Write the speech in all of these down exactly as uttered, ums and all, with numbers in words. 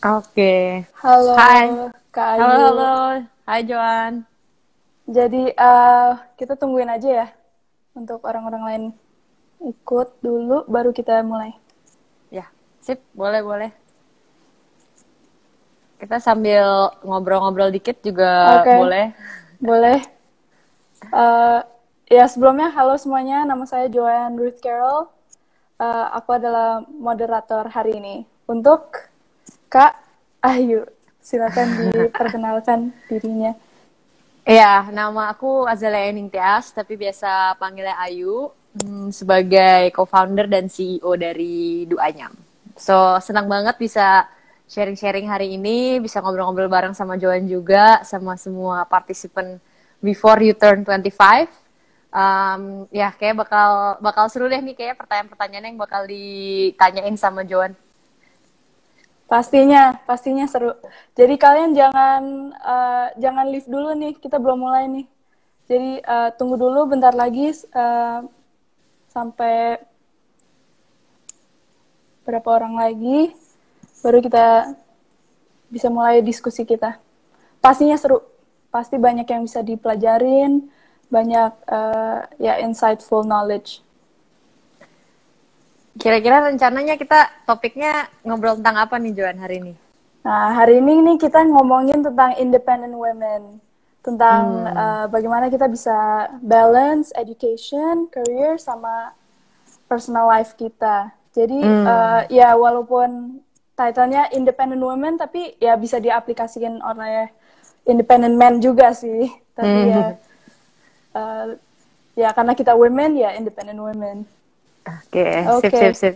Oke. Halo Hai. Kak Halo, Ayu. halo. Hai, Joan. Jadi eh, kita tungguin aja ya untuk orang-orang lain ikut dulu baru kita mulai. Ya, sip. Boleh, boleh. Kita sambil ngobrol-ngobrol dikit juga Oke, boleh. boleh. Eh, ya sebelumnya halo semuanya, nama saya Joanne Ruth Carroll. Eh, aku adalah moderator hari ini. Untuk Kak Ayu, silakan diperkenalkan dirinya. Iya, nama aku Azalea Ningtyas, tapi biasa panggilnya Ayu, hmm, sebagai co-founder dan C E O dari Duanyam. So, senang banget bisa sharing-sharing hari ini, bisa ngobrol-ngobrol bareng sama Joan juga, sama semua partisipan Before You Turn twenty-five. Um, ya, kayak bakal bakal seru deh nih, kayak pertanyaan-pertanyaan yang bakal ditanyain sama Joan. Pastinya, pastinya seru. Jadi kalian jangan eh, jangan leave dulu nih, kita belum mulai nih. Jadi eh, tunggu dulu bentar lagi eh, sampai berapa orang lagi, baru kita bisa mulai diskusi kita. Pastinya seru, pasti banyak yang bisa dipelajarin, banyak eh, ya insightful knowledge. Kira-kira rencananya kita topiknya ngobrol tentang apa nih, Joan, hari ini? Nah, hari ini nih kita ngomongin tentang independent women, tentang Hmm, uh, bagaimana kita bisa balance education, career, sama personal life kita. Jadi uh, hmm. ya walaupun titlenya independent women, tapi ya bisa diaplikasikan oleh independent men juga sih. Tapi ya Hmm. uh, ya karena kita women ya independent women. Oke, Oke, sip, sip, okay. sip.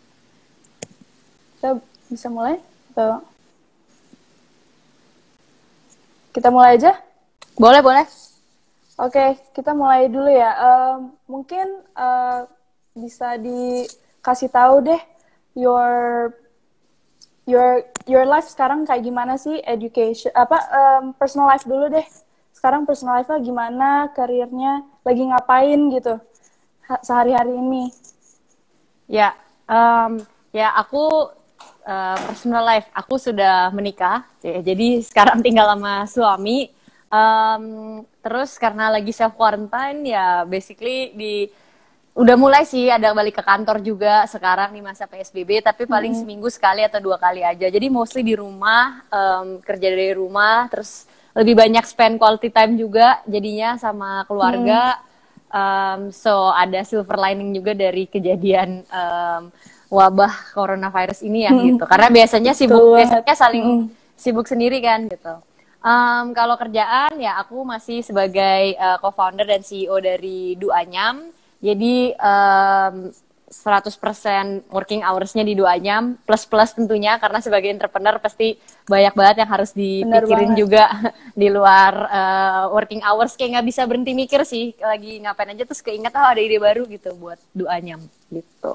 Kita bisa mulai? Atau kita mulai aja? Boleh, boleh. Oke, kita mulai dulu ya. Um, mungkin uh, bisa dikasih tahu deh your your your life sekarang kayak gimana sih, education apa um, personal life dulu deh. Sekarang personal life-nya gimana, karirnya lagi ngapain gitu ha- sehari-hari ini. Ya, em, ya aku eh, personal life, aku sudah menikah, ya, jadi sekarang tinggal sama suami. Em, terus karena lagi self quarantine, ya basically di udah mulai sih ada balik ke kantor juga sekarang di masa P S B B, tapi paling Mm-mm. seminggu sekali atau dua kali aja. Jadi mostly di rumah, em, kerja dari rumah, terus lebih banyak spend quality time juga jadinya sama Mm-mm. keluarga. Um, so ada silver lining juga dari kejadian um, wabah coronavirus ini ya Mm-mm. gitu. Karena biasanya Betul sibuk, banget. biasanya saling Mm-mm. sibuk sendiri kan gitu. Um, kalau kerjaan ya aku masih sebagai uh, co-founder dan C E O dari Duanyam. Jadi um, seratus persen working hours-nya di Duanyam, plus-plus tentunya karena sebagai entrepreneur pasti banyak banget yang harus Benar dipikirin banget. juga di luar uh, working hours. Kayak nggak bisa berhenti mikir sih, lagi ngapain aja terus keinget oh ada ide baru gitu buat Duanyam gitu.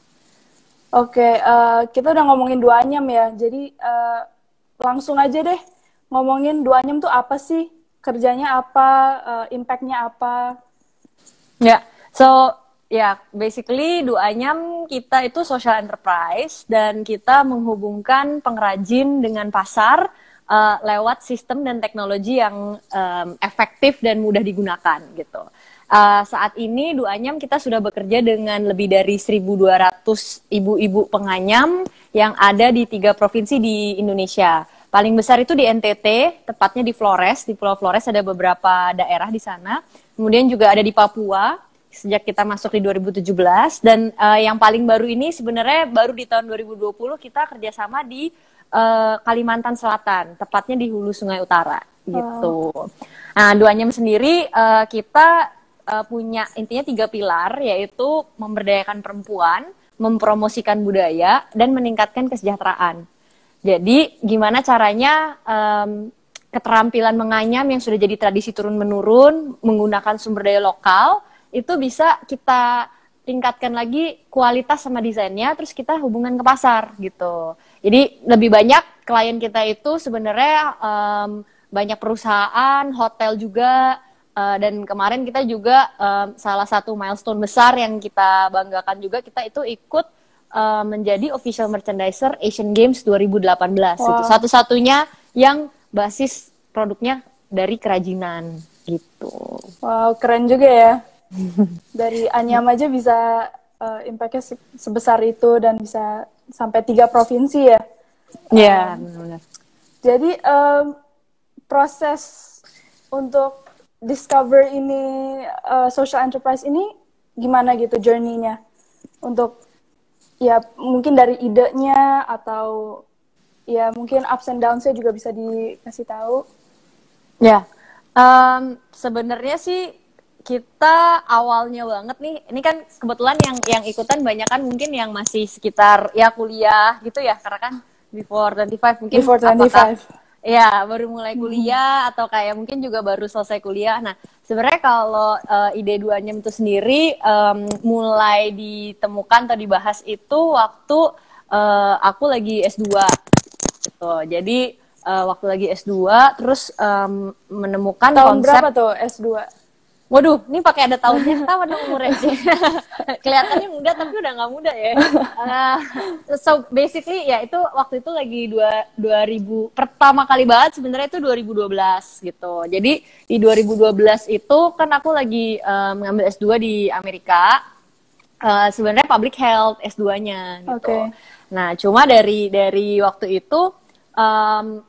Oke, eh, kita udah ngomongin duanyam ya. Jadi eh, langsung aja deh ngomongin duanyam tuh apa sih? Kerjanya apa? eh, impact-nya apa? Ya, so ya basically Duanyam kita itu social enterprise dan kita menghubungkan pengrajin dengan pasar uh, lewat sistem dan teknologi yang um, efektif dan mudah digunakan gitu. Uh, saat ini Duanyam kita sudah bekerja dengan lebih dari seribu dua ratus ibu-ibu penganyam yang ada di tiga provinsi di Indonesia. Paling besar itu di N T T, tepatnya di Flores. Di Pulau Flores ada beberapa daerah di sana. Kemudian juga ada di Papua, sejak kita masuk di dua ribu tujuh belas. Dan uh, yang paling baru ini sebenarnya baru di tahun dua ribu dua puluh kita kerjasama di uh, Kalimantan Selatan, tepatnya di Hulu Sungai Utara. Wow. Gitu. Nah, Duanyam sendiri uh, kita uh, punya intinya tiga pilar, yaitu memberdayakan perempuan, mempromosikan budaya, dan meningkatkan kesejahteraan. Jadi gimana caranya um, keterampilan menganyam yang sudah jadi tradisi turun-menurun menggunakan sumber daya lokal itu bisa kita tingkatkan lagi kualitas sama desainnya, terus kita hubungan ke pasar gitu. Jadi lebih banyak klien kita itu sebenarnya um, banyak perusahaan, hotel juga, uh, dan kemarin kita juga um, salah satu milestone besar yang kita banggakan juga kita itu ikut uh, menjadi official merchandiser Asian Games dua ribu delapan belas. Wow. Itu satu-satunya yang basis produknya dari kerajinan gitu. Wow, keren juga ya. Dari Anyam aja bisa uh, impact-nya se- sebesar itu dan bisa sampai tiga provinsi ya. Iya, Um, benar-benar. Jadi um, proses untuk discover ini uh, social enterprise ini gimana gitu journey-nya? Untuk ya mungkin dari idenya atau ya mungkin ups and downs-nya juga bisa dikasih tahu. Ya, um, sebenarnya sih kita awalnya banget nih, ini kan kebetulan yang yang ikutan banyak kan mungkin yang masih sekitar ya kuliah gitu ya, karena kan before twenty-five mungkin Before apakah twenty-five. ya baru mulai Mm-hmm. kuliah atau kayak mungkin juga baru selesai kuliah. Nah, sebenarnya kalau uh, ide dua nyem itu sendiri um, mulai ditemukan atau dibahas itu waktu uh, aku lagi S dua gitu. Jadi uh, waktu lagi S dua terus um, menemukan Tahun konsep. berapa tuh S dua? Waduh, ini pakai ada tahunnya, ketahuan dong umurnya sih. Kelihatannya muda tapi udah nggak muda ya. Uh, so basically ya itu waktu itu lagi dua, dua ribu pertama kali banget sebenarnya itu dua ribu dua belas gitu. Jadi di dua ribu dua belas itu kan aku lagi um, ngambil S dua di Amerika. Uh, sebenarnya public health S dua-nya gitu. Okay. Nah, cuma dari dari waktu itu um,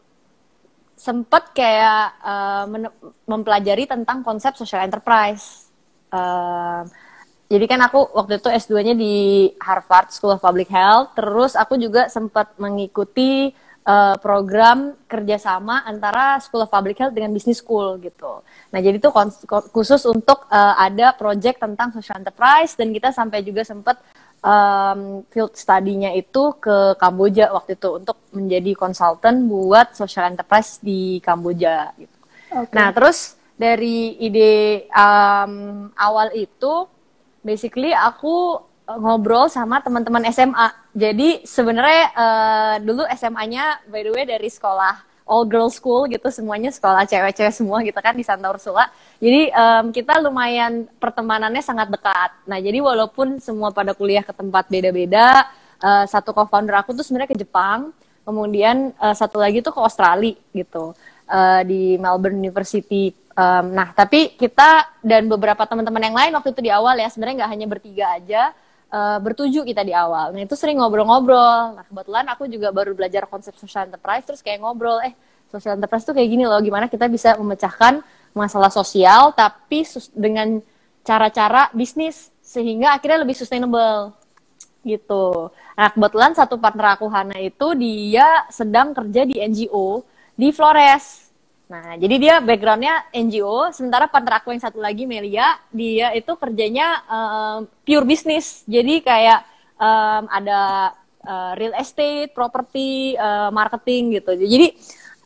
sempat kayak uh, mempelajari tentang konsep social enterprise. Uh, jadi kan aku waktu itu S dua-nya di Harvard School of Public Health, terus aku juga sempat mengikuti uh, program kerjasama antara School of Public Health dengan Business School gitu. Nah jadi itu khusus untuk uh, ada project tentang social enterprise dan kita sampai juga sempat Um, field study-nya itu ke Kamboja waktu itu untuk menjadi konsultan buat social enterprise di Kamboja gitu. Okay. Nah terus dari ide um, awal itu basically aku ngobrol sama teman-teman S M A. Jadi sebenarnya uh, dulu S M A-nya by the way dari sekolah all girls school gitu, semuanya sekolah cewek-cewek semua gitu kan di Santa Ursula. Jadi um, kita lumayan pertemanannya sangat dekat. Nah jadi walaupun semua pada kuliah ke tempat beda-beda, uh, satu co-founder aku tuh sebenarnya ke Jepang, kemudian uh, satu lagi tuh ke Australia gitu, uh, di Melbourne University. Um, nah tapi kita dan beberapa teman-teman yang lain waktu itu di awal ya, sebenarnya nggak hanya bertiga aja, Uh, bertujuh kita di awal. Nah itu sering ngobrol-ngobrol. Nah kebetulan aku juga baru belajar konsep social enterprise, terus kayak ngobrol, eh social enterprise tuh kayak gini loh, gimana kita bisa memecahkan masalah sosial tapi sus- dengan cara-cara bisnis sehingga akhirnya lebih sustainable gitu. Nah kebetulan satu partner aku Hana itu dia sedang kerja di N G O di Flores. Nah, jadi dia background-nya N G O, sementara partner aku yang satu lagi, Melia, dia itu kerjanya um, pure business. Jadi kayak um, ada uh, real estate, property, uh, marketing gitu. Jadi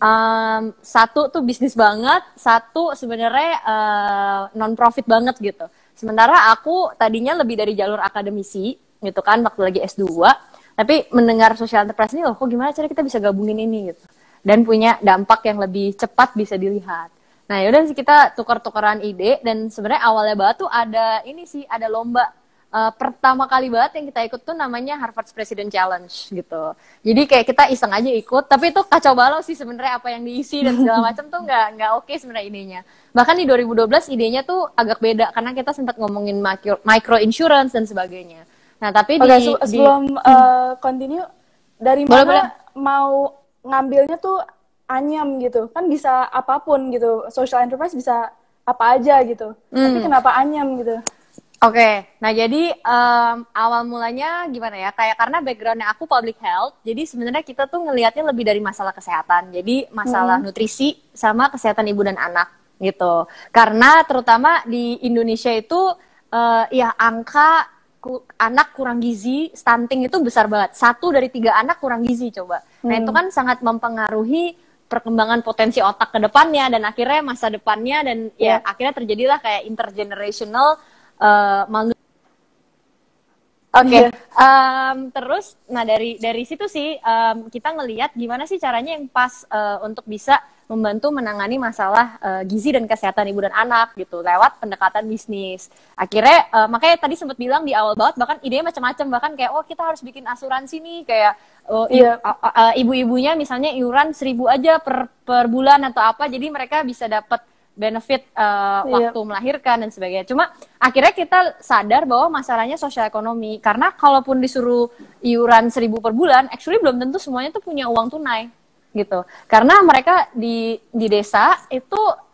um, satu tuh bisnis banget, satu sebenarnya uh, non-profit banget gitu. Sementara aku tadinya lebih dari jalur akademisi, gitu kan, waktu lagi S dua. Tapi mendengar social enterprise ini, loh kok gimana cara kita bisa gabungin ini gitu. Dan punya dampak yang lebih cepat bisa dilihat. Nah yaudah sih kita tukar-tukaran ide dan sebenarnya awalnya banget tuh ada ini sih ada lomba uh, pertama kali banget yang kita ikut tuh namanya Harvard President Challenge gitu. Jadi kayak kita iseng aja ikut, tapi itu kacau balau sih sebenarnya apa yang diisi dan segala macam tuh nggak nggak oke sebenarnya idenya. Bahkan di dua ribu dua belas idenya tuh agak beda karena kita sempat ngomongin micro, micro insurance dan sebagainya. Nah tapi okay, di, se- di sebelum uh, continue dari boleh, mana boleh. mau ngambilnya tuh Anyam gitu kan bisa apapun gitu, social enterprise bisa apa aja gitu, hmm. tapi kenapa Anyam gitu? Oke, okay. Nah jadi um, awal mulanya gimana ya, kayak karena backgroundnya aku public health, jadi sebenarnya kita tuh ngelihatnya lebih dari masalah kesehatan, jadi masalah hmm. nutrisi sama kesehatan ibu dan anak gitu, karena terutama di Indonesia itu uh, ya angka ku, anak kurang gizi, stunting itu besar banget. Satu dari tiga anak kurang gizi coba. Nah hmm. itu kan sangat mempengaruhi perkembangan potensi otak ke depannya dan akhirnya masa depannya dan yeah. ya akhirnya terjadilah kayak intergenerational uh, malnutrition. Oke, okay. yeah. um, terus nah dari dari situ sih um, kita ngelihat gimana sih caranya yang pas uh, untuk bisa membantu menangani masalah uh, gizi dan kesehatan ibu dan anak gitu lewat pendekatan bisnis. Akhirnya uh, makanya tadi sempat bilang di awal banget bahkan idenya macam-macam, bahkan kayak oh kita harus bikin asuransi nih kayak uh, Iya. uh, uh, ibu-ibunya misalnya iuran seribu aja per per bulan atau apa, jadi mereka bisa dapat benefit uh, Iya. waktu melahirkan dan sebagainya. Cuma akhirnya kita sadar bahwa masalahnya sosial ekonomi, karena kalaupun disuruh iuran seribu per bulan, actually belum tentu semuanya tuh punya uang tunai gitu. Karena mereka di di desa itu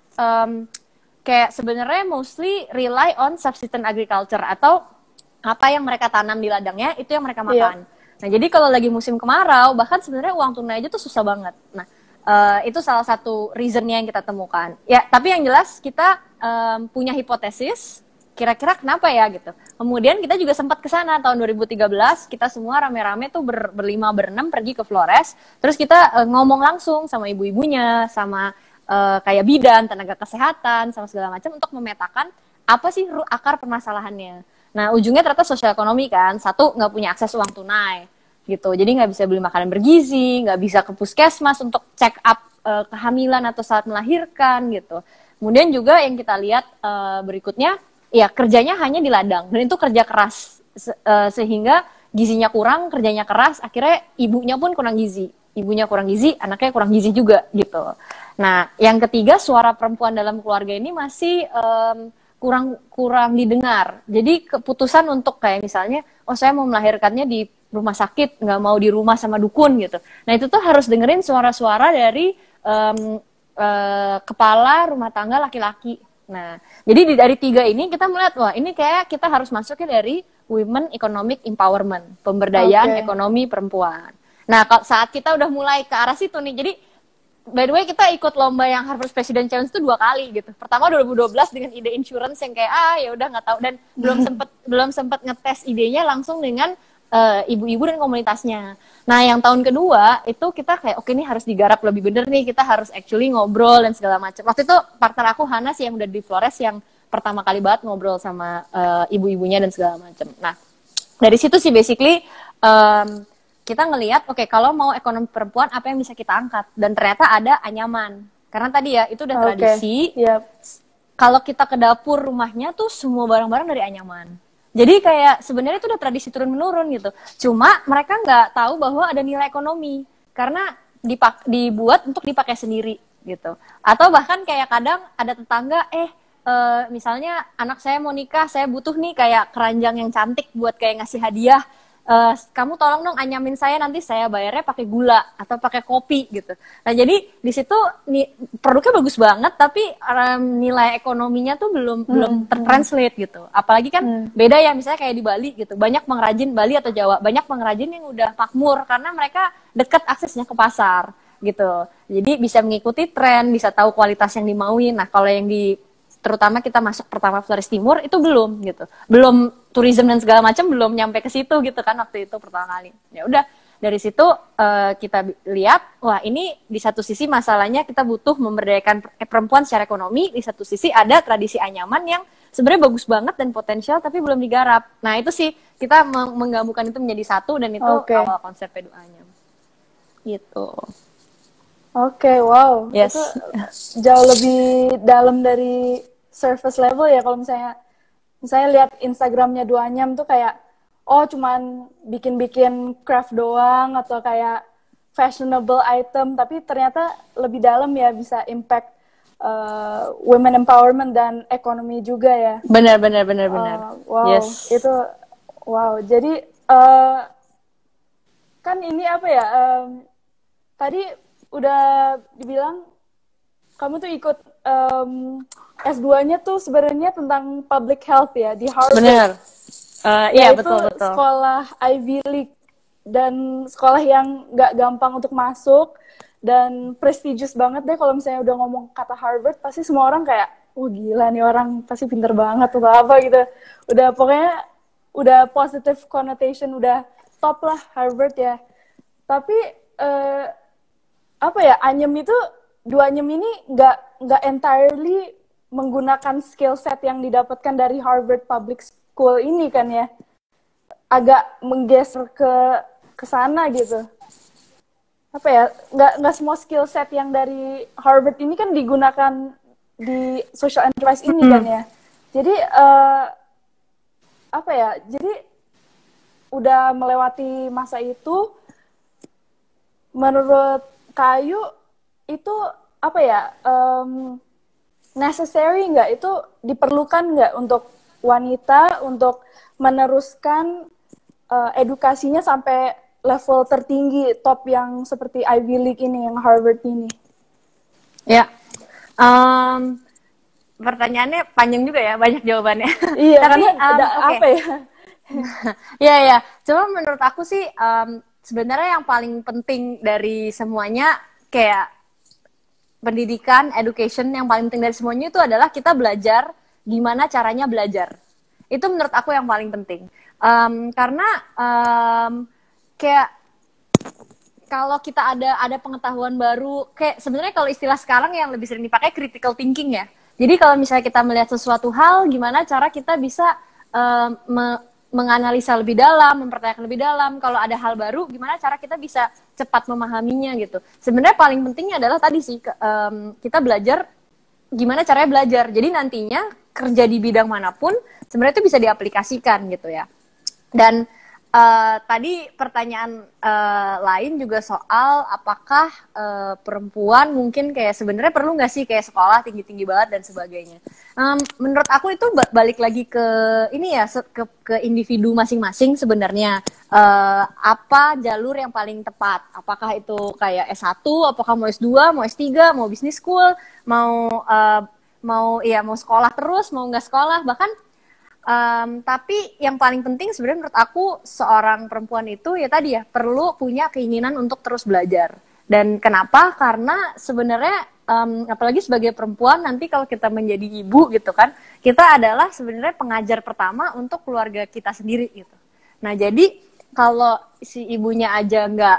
um, kayak sebenarnya mostly rely on subsistence agriculture, atau apa yang mereka tanam di ladangnya itu yang mereka makan. Iya. Nah jadi kalau lagi musim kemarau bahkan sebenarnya uang tunai aja tuh susah banget. Nah Uh, itu salah satu reasonnya yang kita temukan. Ya, tapi yang jelas kita um, punya hipotesis, kira-kira kenapa ya gitu. Kemudian kita juga sempat ke sana tahun dua ribu tiga belas, kita semua rame-rame tuh ber, berlima berenam pergi ke Flores, terus kita uh, ngomong langsung sama ibu-ibunya, sama uh, kayak bidan, tenaga kesehatan, sama segala macam untuk memetakan apa sih akar permasalahannya. Nah, ujungnya ternyata sosial ekonomi kan, satu nggak punya akses uang tunai. Gitu, jadi nggak bisa beli makanan bergizi, nggak bisa ke puskesmas untuk check up uh, kehamilan atau saat melahirkan gitu. Kemudian juga yang kita lihat uh, berikutnya, ya kerjanya hanya di ladang dan itu kerja keras se uh, sehingga gizinya kurang, kerjanya keras, akhirnya ibunya pun kurang gizi, ibunya kurang gizi, anaknya kurang gizi juga gitu. Nah, yang ketiga suara perempuan dalam keluarga ini masih um, kurang kurang didengar. Jadi keputusan untuk kayak misalnya, oh saya mau melahirkannya di rumah sakit, nggak mau di rumah sama dukun gitu. Nah itu tuh harus dengerin suara-suara dari um, uh, kepala rumah tangga laki-laki. Nah jadi di, dari tiga ini kita melihat wah ini kayak kita harus masuknya dari women economic empowerment, pemberdayaan okay. ekonomi perempuan. Nah saat kita udah mulai ke arah situ nih, jadi by the way kita ikut lomba yang Harvard President Challenge itu dua kali gitu. Pertama dua ribu dua belas dengan ide insurance yang kayak ah ya udah nggak tahu, dan belum sempet belum sempet ngetes idenya langsung dengan Uh, ibu-ibu dan komunitasnya. Nah, yang tahun kedua itu kita kayak oke okay, ini harus digarap lebih bener nih, kita harus actually ngobrol dan segala macam. Waktu itu partner aku Hana sih yang udah di Flores yang pertama kali banget ngobrol sama uh, ibu-ibunya dan segala macam. Nah, dari situ sih basically um, kita ngelihat oke okay, kalau mau ekonomi perempuan apa yang bisa kita angkat, dan ternyata ada anyaman. Karena tadi ya itu udah okay. tradisi. Yep. Kalau kita ke dapur rumahnya tuh semua barang-barang dari anyaman. Jadi kayak sebenarnya itu udah tradisi turun-menurun gitu. Cuma mereka nggak tahu bahwa ada nilai ekonomi. Karena dipak dibuat untuk dipakai sendiri gitu. Atau bahkan kayak kadang ada tetangga, eh e, misalnya anak saya mau nikah, saya butuh nih kayak keranjang yang cantik buat kayak ngasih hadiah. Uh, kamu tolong dong anyamin saya, nanti saya bayarnya pakai gula atau pakai kopi gitu. Nah jadi di situ nih produknya bagus banget, tapi um, nilai ekonominya tuh belum hmm. belum tertranslate gitu. Apalagi kan hmm. beda ya misalnya kayak di Bali gitu, banyak pengrajin Bali atau Jawa, banyak pengrajin yang udah makmur karena mereka dekat aksesnya ke pasar gitu. Jadi bisa mengikuti tren, bisa tahu kualitas yang dimauin. Nah kalau yang di terutama kita masuk pertama Flores Timur itu belum gitu, belum tourism dan segala macam belum nyampe ke situ gitu kan waktu itu pertama kali. Ya udah dari situ uh, kita lihat wah ini di satu sisi masalahnya kita butuh memberdayakan perempuan secara ekonomi, di satu sisi ada tradisi anyaman yang sebenarnya bagus banget dan potensial tapi belum digarap. Nah itu sih kita meng menggabungkan itu menjadi satu, dan itu okay. awal konsep P dua A-nya gitu. Oke, okay, wow, yes. Itu jauh lebih dalam dari surface level ya. Kalau misalnya misalnya lihat Instagramnya Duanyam tuh kayak oh cuman bikin-bikin craft doang atau kayak fashionable item, tapi ternyata lebih dalam ya, bisa impact uh, women empowerment dan ekonomi juga ya. Benar benar benar benar. Uh, wow, yes. Itu wow. Jadi uh, kan ini apa ya? Um, tadi udah dibilang kamu tuh ikut um, S dua-nya tuh sebenarnya tentang public health ya di Harvard. Benar. Uh, iya betul betul. Sekolah Ivy League dan sekolah yang nggak gampang untuk masuk dan prestigious banget deh. Kalau misalnya udah ngomong kata Harvard pasti semua orang kayak, oh gila nih orang pasti pinter banget atau apa gitu. Udah pokoknya udah positive connotation, udah top lah Harvard ya. Tapi uh, apa ya, Anyem itu dua Anyem ini nggak nggak entirely menggunakan skill set yang didapatkan dari Harvard Public School ini kan ya, agak menggeser ke ke sana gitu. apa ya, nggak nggak semua skill set yang dari Harvard ini kan digunakan di social enterprise ini Hmm. kan ya. Jadi uh, apa ya? Jadi udah melewati masa itu, menurut Kayu itu apa ya? Um, necessary nggak, itu diperlukan nggak untuk wanita untuk meneruskan uh, edukasinya sampai level tertinggi top yang seperti Ivy League ini, yang Harvard ini? Ya, um, pertanyaannya panjang juga ya, banyak jawabannya. Iya, Tapi karena um, ada oke. apa ya? Ya ya, cuma menurut aku sih um, sebenarnya yang paling penting dari semuanya kayak pendidikan, education, yang paling penting dari semuanya itu adalah kita belajar gimana caranya belajar. Itu menurut aku yang paling penting. Um, karena um, kayak kalau kita ada ada pengetahuan baru, kayak sebenarnya kalau istilah sekarang yang lebih sering dipakai critical thinking ya. Jadi kalau misalnya kita melihat sesuatu hal, gimana cara kita bisa um, me- menganalisa lebih dalam, mempertanyakan lebih dalam. Kalau ada hal baru, gimana cara kita bisa cepat memahaminya gitu. Sebenarnya paling pentingnya adalah tadi sih um, kita belajar gimana caranya belajar. Jadi nantinya kerja di bidang manapun sebenarnya itu bisa diaplikasikan gitu ya. Dan uh, tadi pertanyaan uh, lain juga soal apakah uh, perempuan mungkin kayak sebenarnya perlu nggak sih kayak sekolah tinggi-tinggi banget dan sebagainya. Um, menurut aku itu balik lagi ke ini ya, ke, ke individu masing-masing sebenarnya. Uh, apa jalur yang paling tepat? Apakah itu kayak S satu, apakah mau S dua, mau S tiga, mau business school, mau uh, mau ya mau sekolah terus, mau nggak sekolah, bahkan Um, tapi yang paling penting sebenarnya menurut aku seorang perempuan itu ya tadi ya perlu punya keinginan untuk terus belajar. Dan kenapa? Karena sebenarnya um, apalagi sebagai perempuan nanti kalau kita menjadi ibu gitu kan, kita adalah sebenarnya pengajar pertama untuk keluarga kita sendiri gitu. Nah jadi kalau si ibunya aja nggak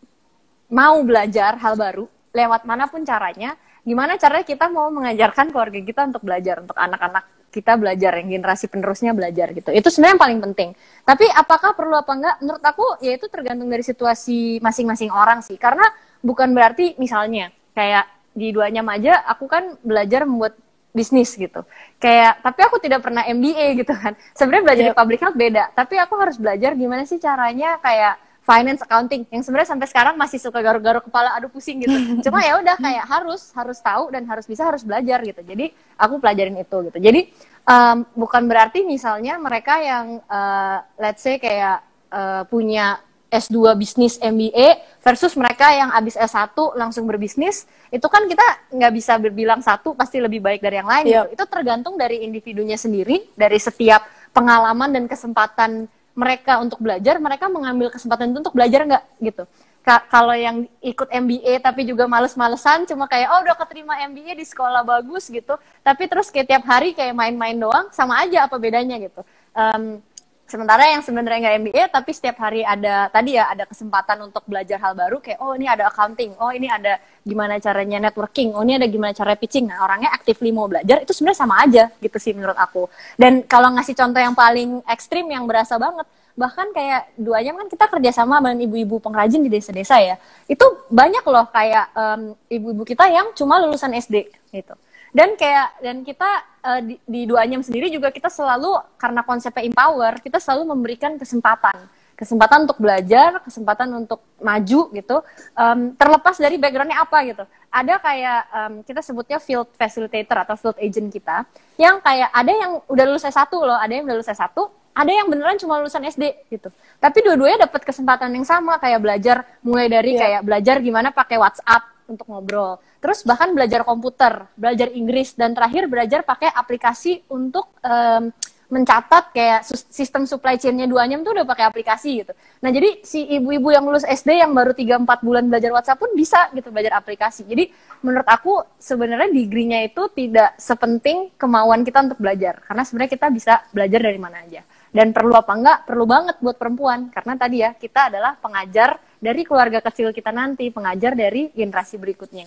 mau belajar hal baru lewat manapun caranya, gimana caranya kita mau mengajarkan keluarga kita untuk belajar, untuk anak-anak kita belajar, yang generasi penerusnya belajar gitu. Itu sebenarnya yang paling penting. Tapi apakah perlu apa enggak? Menurut aku ya itu tergantung dari situasi masing-masing orang sih. Karena bukan berarti misalnya kayak di duanya aja aku kan belajar membuat bisnis gitu. Kayak tapi aku tidak pernah M B A gitu kan. Sebenarnya belajar yep. di public health beda, tapi aku harus belajar gimana sih caranya kayak finance accounting yang sebenarnya sampai sekarang masih suka garuk-garuk kepala, aduh pusing gitu. Cuma ya udah kayak harus harus tahu dan harus bisa harus belajar gitu. Jadi aku pelajarin itu gitu. Jadi um, bukan berarti misalnya mereka yang uh, let's say kayak uh, punya S dua bisnis M B A versus mereka yang abis S satu langsung berbisnis, itu kan kita nggak bisa berbilang satu pasti lebih baik dari yang lain yep. gitu. Itu tergantung dari individunya sendiri, dari setiap pengalaman dan kesempatan mereka untuk belajar, mereka mengambil kesempatan itu untuk belajar nggak gitu. Ka- kalau yang ikut M B A tapi juga males-malesan, cuma kayak oh udah keterima M B A di sekolah bagus gitu, tapi terus kayak tiap hari kayak main-main doang, sama aja apa bedanya gitu. Um, sementara yang sebenarnya nggak M B A tapi setiap hari ada tadi ya ada kesempatan untuk belajar hal baru, kayak oh ini ada accounting, oh ini ada gimana caranya networking, oh ini ada gimana cara pitching. Nah orangnya actively mau belajar, itu sebenarnya sama aja gitu sih menurut aku. Dan kalau ngasih contoh yang paling ekstrim yang berasa banget, bahkan kayak duanya kan kita kerjasama dengan ibu-ibu pengrajin di desa-desa ya, itu banyak loh kayak um, ibu-ibu kita yang cuma lulusan S D gitu. Dan kayak dan kita uh, di, di Duanyam sendiri juga kita selalu karena konsepnya empower, kita selalu memberikan kesempatan kesempatan untuk belajar, kesempatan untuk maju gitu, um, terlepas dari backgroundnya apa gitu. Ada kayak um, kita sebutnya field facilitator atau field agent kita, yang kayak ada yang udah lulus S satu loh, ada yang udah lulus S satu, ada yang beneran cuma lulusan S D gitu. Tapi dua-duanya dapat kesempatan yang sama, kayak belajar mulai dari yeah. kayak belajar gimana pakai WhatsApp untuk ngobrol. Terus bahkan belajar komputer, belajar Inggris, dan terakhir belajar pakai aplikasi untuk um, mencatat kayak sistem supply chain-nya Duanyam tuh udah pakai aplikasi gitu. Nah, jadi si ibu-ibu yang lulus S D yang baru tiga empat bulan belajar WhatsApp pun bisa gitu belajar aplikasi. Jadi menurut aku sebenarnya degree-nya itu tidak sepenting kemauan kita untuk belajar. Karena sebenarnya kita bisa belajar dari mana aja. Dan perlu apa enggak? Perlu banget buat perempuan. Karena tadi ya, kita adalah pengajar dari keluarga kecil kita nanti, pengajar dari generasi berikutnya.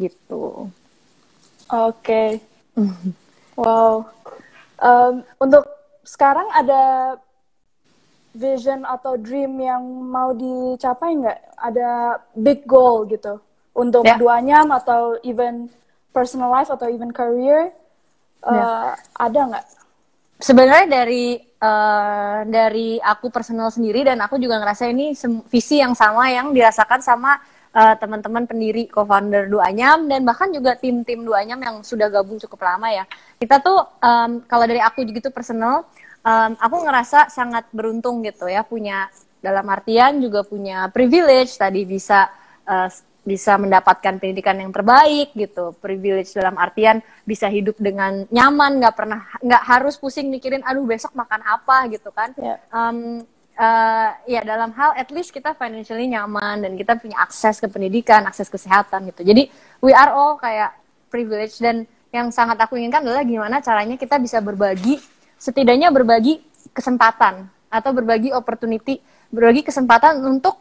Gitu. Oke. Okay. Wow. Um, untuk sekarang ada vision atau dream yang mau dicapai nggak? Ada big goal gitu untuk Ya. duanyam atau even personal life atau even career, uh, Ya. ada nggak? Sebenarnya dari uh, dari aku personal sendiri, dan aku juga ngerasa ini visi yang sama yang dirasakan sama uh, teman-teman pendiri co-founder Duanyam, dan bahkan juga tim-tim Duanyam yang sudah gabung cukup lama ya. Kita tuh um, kalau dari aku gitu personal, um, aku ngerasa sangat beruntung gitu ya, punya, dalam artian juga punya privilege tadi, bisa uh, bisa mendapatkan pendidikan yang terbaik gitu, privilege dalam artian bisa hidup dengan nyaman, nggak pernah, nggak harus pusing mikirin aduh besok makan apa gitu kan. Yeah. Um, uh, ya dalam hal at least kita financially nyaman dan kita punya akses ke pendidikan, akses kesehatan gitu. Jadi we are all kayak privilege, dan yang sangat aku inginkan adalah gimana caranya kita bisa berbagi, setidaknya berbagi kesempatan atau berbagi opportunity, berbagi kesempatan untuk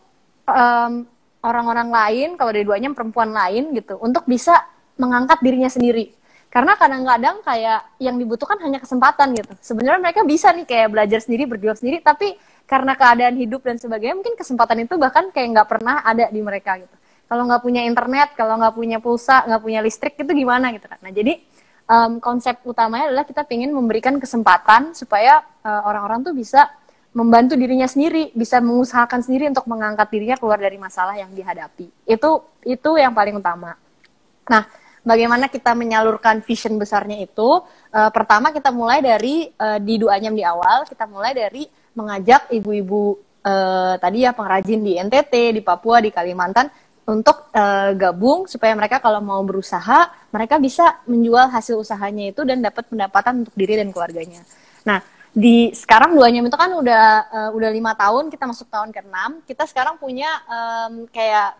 um, orang-orang lain, kalau dari duanya perempuan lain gitu, untuk bisa mengangkat dirinya sendiri. Karena kadang-kadang kayak yang dibutuhkan hanya kesempatan gitu. Sebenarnya mereka bisa nih kayak belajar sendiri, berjuang sendiri, tapi karena keadaan hidup dan sebagainya, mungkin kesempatan itu bahkan kayak nggak pernah ada di mereka gitu. Kalau nggak punya internet, kalau nggak punya pulsa, nggak punya listrik, itu gimana gitu kan. Nah jadi um, konsep utamanya adalah kita ingin memberikan kesempatan supaya uh, orang-orang tuh bisa membantu dirinya sendiri, bisa mengusahakan sendiri untuk mengangkat dirinya keluar dari masalah yang dihadapi. Itu itu yang paling utama. Nah, bagaimana kita menyalurkan vision besarnya itu? Uh, pertama kita mulai dari uh, di Duanyam di awal, kita mulai dari mengajak ibu-ibu uh, tadi ya pengrajin di N T T, di Papua, di Kalimantan untuk uh, gabung supaya mereka kalau mau berusaha, mereka bisa menjual hasil usahanya itu dan dapat pendapatan untuk diri dan keluarganya. Nah, di sekarang Duanyam itu kan udah uh, udah lima tahun, kita masuk tahun keenam, kita sekarang punya um, kayak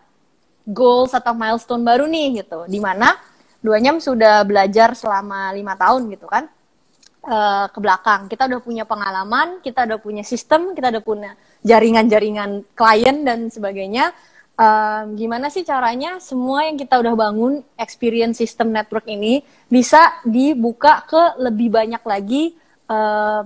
goals atau milestone baru nih gitu, di mana Duanyam sudah belajar selama lima tahun gitu kan, uh, ke belakang kita udah punya pengalaman, kita udah punya sistem, kita udah punya jaringan-jaringan klien dan sebagainya. Um, gimana sih caranya semua yang kita udah bangun experience system network ini bisa dibuka ke lebih banyak lagi, uh,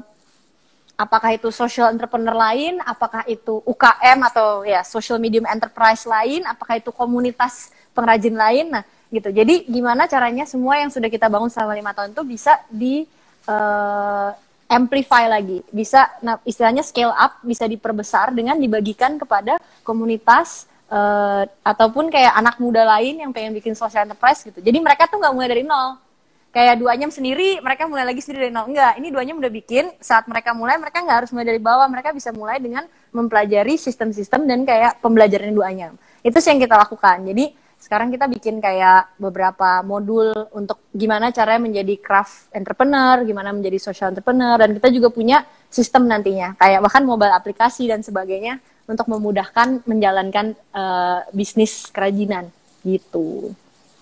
apakah itu social entrepreneur lain, apakah itu U K M atau ya social medium enterprise lain, apakah itu komunitas pengrajin lain. Nah gitu, jadi gimana caranya semua yang sudah kita bangun selama lima tahun itu bisa di uh, amplify lagi, bisa nah, istilahnya scale up, bisa diperbesar dengan dibagikan kepada komunitas uh, ataupun kayak anak muda lain yang pengen bikin social enterprise gitu. Jadi mereka tuh nggak mulai dari nol. Kayak Duanyam sendiri, mereka mulai lagi sendiri dari nol. Enggak, ini Duanyam udah bikin, saat mereka mulai, mereka nggak harus mulai dari bawah. Mereka bisa mulai dengan mempelajari sistem-sistem dan kayak pembelajaran Duanyam. Itu sih yang kita lakukan. Jadi sekarang kita bikin kayak beberapa modul untuk gimana caranya menjadi craft entrepreneur, gimana menjadi social entrepreneur, dan kita juga punya sistem nantinya. Kayak bahkan mobile aplikasi dan sebagainya untuk memudahkan menjalankan uh, bisnis kerajinan gitu.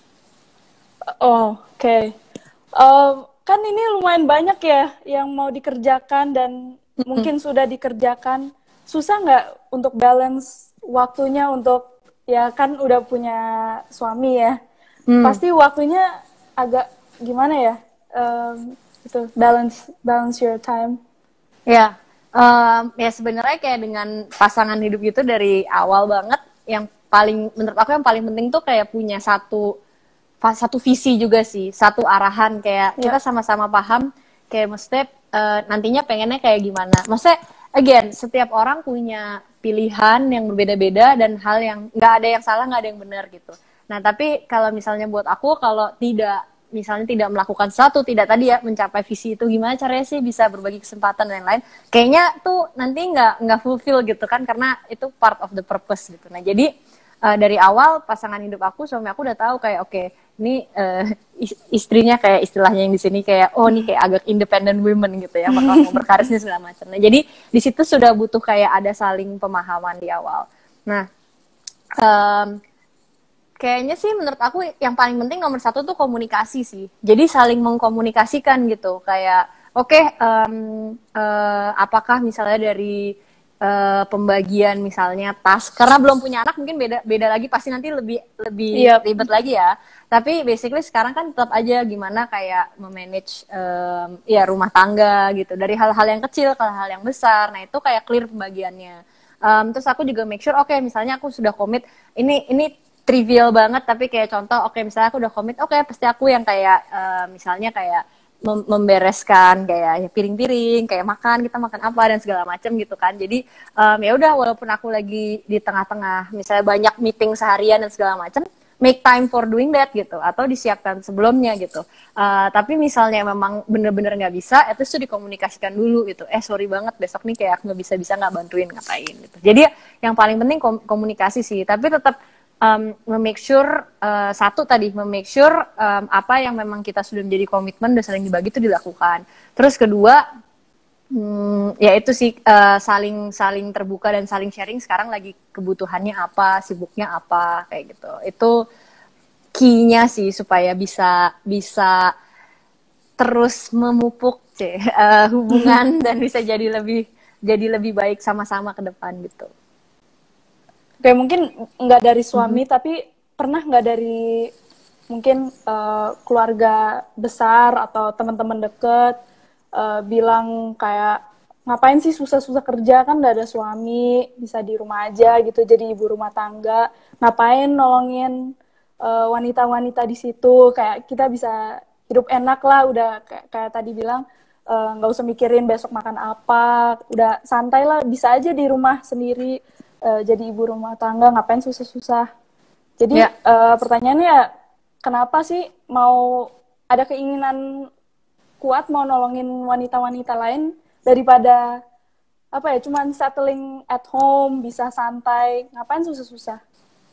Oh, oke. Okay. Uh, kan ini lumayan banyak ya yang mau dikerjakan dan mm-hmm. mungkin sudah dikerjakan. Susah nggak untuk balance waktunya untuk, ya kan udah punya suami ya. Hmm. Pasti waktunya agak gimana ya? Um, itu balance balance your time. Ya, um, ya sebenarnya kayak dengan pasangan hidup itu dari awal banget, yang paling menurut aku yang paling penting tuh kayak punya satu satu visi juga sih, satu arahan, kayak yeah. kita sama-sama paham kayak maksudnya uh, nantinya pengennya kayak gimana. Maksudnya again, setiap orang punya pilihan yang berbeda-beda dan hal yang nggak ada yang salah, nggak ada yang benar gitu. Nah tapi kalau misalnya buat aku, kalau tidak misalnya tidak melakukan satu, tidak tadi ya mencapai visi itu, gimana caranya sih bisa berbagi kesempatan dan lain-lain, kayaknya tuh nanti nggak nggak fulfill gitu kan, karena itu part of the purpose gitu. Nah jadi uh, dari awal pasangan hidup aku, suami aku udah tahu kayak oke, okay, ini uh, istrinya kayak istilahnya yang di sini kayak oh nih kayak agak independent women gitu ya, bakal mau berkarir sih segala macam. Nah jadi di situ sudah butuh kayak ada saling pemahaman di awal. Nah um, kayaknya sih menurut aku yang paling penting nomor satu tuh komunikasi sih. Jadi saling mengkomunikasikan gitu, kayak oke okay, um, uh, apakah misalnya dari uh, pembagian misalnya tas, karena belum punya anak mungkin beda beda lagi, pasti nanti lebih lebih Yep. ribet lagi ya. Tapi basically sekarang kan tetap aja gimana kayak memanage um, ya rumah tangga gitu, dari hal-hal yang kecil ke hal yang besar. Nah itu kayak clear pembagiannya. Um, terus aku juga make sure, oke okay, misalnya aku sudah komit, ini ini trivial banget tapi kayak contoh, oke okay, misalnya aku udah komit, oke okay, pasti aku yang kayak uh, misalnya kayak mem- membereskan kayak ya, piring-piring, kayak makan, kita makan apa dan segala macam gitu kan. Jadi um, ya udah, walaupun aku lagi di tengah-tengah misalnya banyak meeting seharian dan segala macam, make time for doing that gitu, atau disiapkan sebelumnya gitu. Uh, tapi misalnya memang bener-bener nggak bisa, itu tuh dikomunikasikan dulu gitu. Eh sorry banget, besok nih kayak aku nggak bisa-bisa nggak bantuin ngapain gitu. Jadi yang paling penting kom- komunikasi sih. Tapi tetap um, memake sure uh, satu tadi, memake sure um, apa yang memang kita sudah menjadi komitmen dan saling dibagi itu dilakukan. Terus kedua, Hmm, ya itu sih uh, saling saling terbuka dan saling sharing sekarang lagi kebutuhannya apa, sibuknya apa kayak gitu. Itu key-nya sih supaya bisa bisa terus memupuk sih uh, hubungan dan bisa jadi lebih jadi lebih baik sama-sama ke depan gitu. Oke, mungkin nggak dari suami, Mm-hmm. tapi pernah nggak dari mungkin uh, keluarga besar atau teman-teman deket uh, bilang kayak, ngapain sih susah-susah kerja, kan udah ada suami, bisa di rumah aja gitu, jadi ibu rumah tangga, ngapain nolongin uh, wanita-wanita di situ, kayak kita bisa hidup enak lah, udah kayak, kayak tadi bilang, uh, nggak usah mikirin besok makan apa, udah santai lah, bisa aja di rumah sendiri, uh, jadi ibu rumah tangga, ngapain susah-susah. Jadi Ya. uh, pertanyaannya, kenapa sih mau ada keinginan kuat mau nolongin wanita-wanita lain daripada apa ya, cuman settling at home, bisa santai, ngapain susah-susah?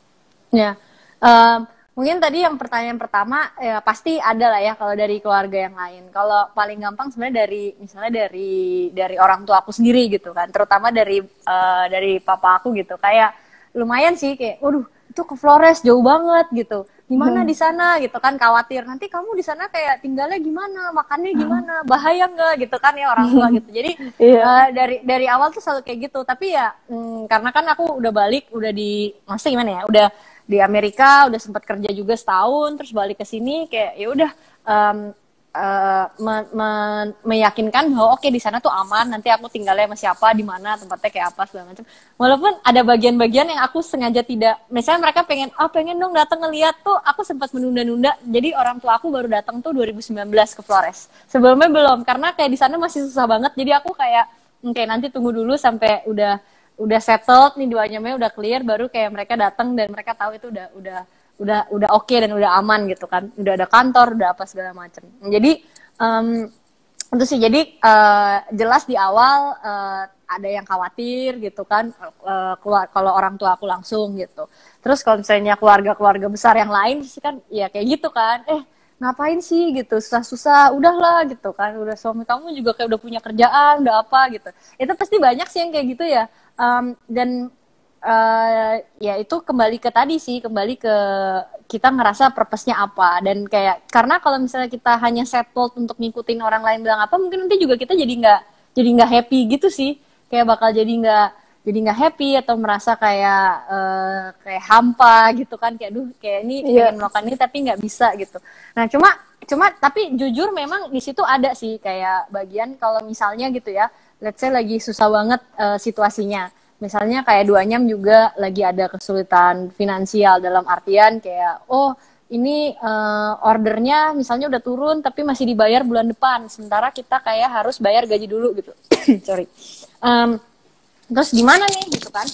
Ya, um, mungkin tadi yang pertanyaan pertama ya pasti ada lah ya kalau dari keluarga yang lain. Kalau paling gampang sebenarnya dari misalnya dari dari orang tua aku sendiri gitu kan, terutama dari uh, dari papa aku gitu. Kayak lumayan sih kayak, waduh itu ke Flores jauh banget gitu. Gimana di sana gitu kan, khawatir nanti kamu di sana kayak tinggalnya gimana, makannya gimana, bahaya nggak gitu kan ya orang tua gitu. Jadi Iya. uh, dari dari awal tuh selalu kayak gitu. Tapi ya mm, karena kan aku udah balik, udah di maksudnya gimana ya, udah di Amerika, udah sempat kerja juga setahun, terus balik ke sini kayak ya udah um, uh, me- me- meyakinkan bahwa oke okay, di sana tuh aman, nanti aku tinggalnya sama siapa, di mana, tempatnya kayak apa segala macam. Walaupun ada bagian-bagian yang aku sengaja tidak, misalnya mereka pengen, ah oh, pengen dong datang ngeliat tuh, aku sempat menunda-nunda. Jadi orang tua aku baru datang tuh dua ribu sembilan belas ke Flores. Sebelumnya belum, karena kayak di sana masih susah banget. Jadi aku kayak, oke okay, nanti tunggu dulu sampai udah udah settled nih, duanya udah clear, baru kayak mereka datang dan mereka tahu itu udah udah udah udah oke okay dan udah aman gitu kan, udah ada kantor, udah apa segala macam. Jadi um, itu sih, jadi uh, jelas di awal uh, ada yang khawatir gitu kan, uh, kalau orang tua aku langsung gitu. Terus kalau misalnya keluarga-keluarga besar yang lain sih kan ya kayak gitu kan, eh ngapain sih gitu, susah-susah, udahlah gitu kan, udah suami kamu juga kayak udah punya kerjaan, udah apa gitu. Itu pasti banyak sih yang kayak gitu ya. Um, dan uh, ya itu kembali ke tadi sih, kembali ke kita ngerasa purpose-nya apa. Dan kayak, karena kalau misalnya kita hanya settled untuk ngikutin orang lain bilang apa, mungkin nanti juga kita jadi nggak jadi nggak happy gitu sih, kayak bakal jadi nggak jadi nggak happy atau merasa kayak uh, kayak hampa gitu kan, kayak duh kayak ini Iya. pengen melakukan ini tapi nggak bisa gitu. Nah cuma cuma tapi jujur memang di situ ada sih kayak bagian kalau misalnya gitu ya, let's say lagi susah banget uh, situasinya. Misalnya kayak Duanyam juga lagi ada kesulitan finansial, dalam artian kayak, oh ini uh, ordernya misalnya udah turun tapi masih dibayar bulan depan. Sementara kita kayak harus bayar gaji dulu gitu. Sorry. Um, terus gimana nih gitu kan.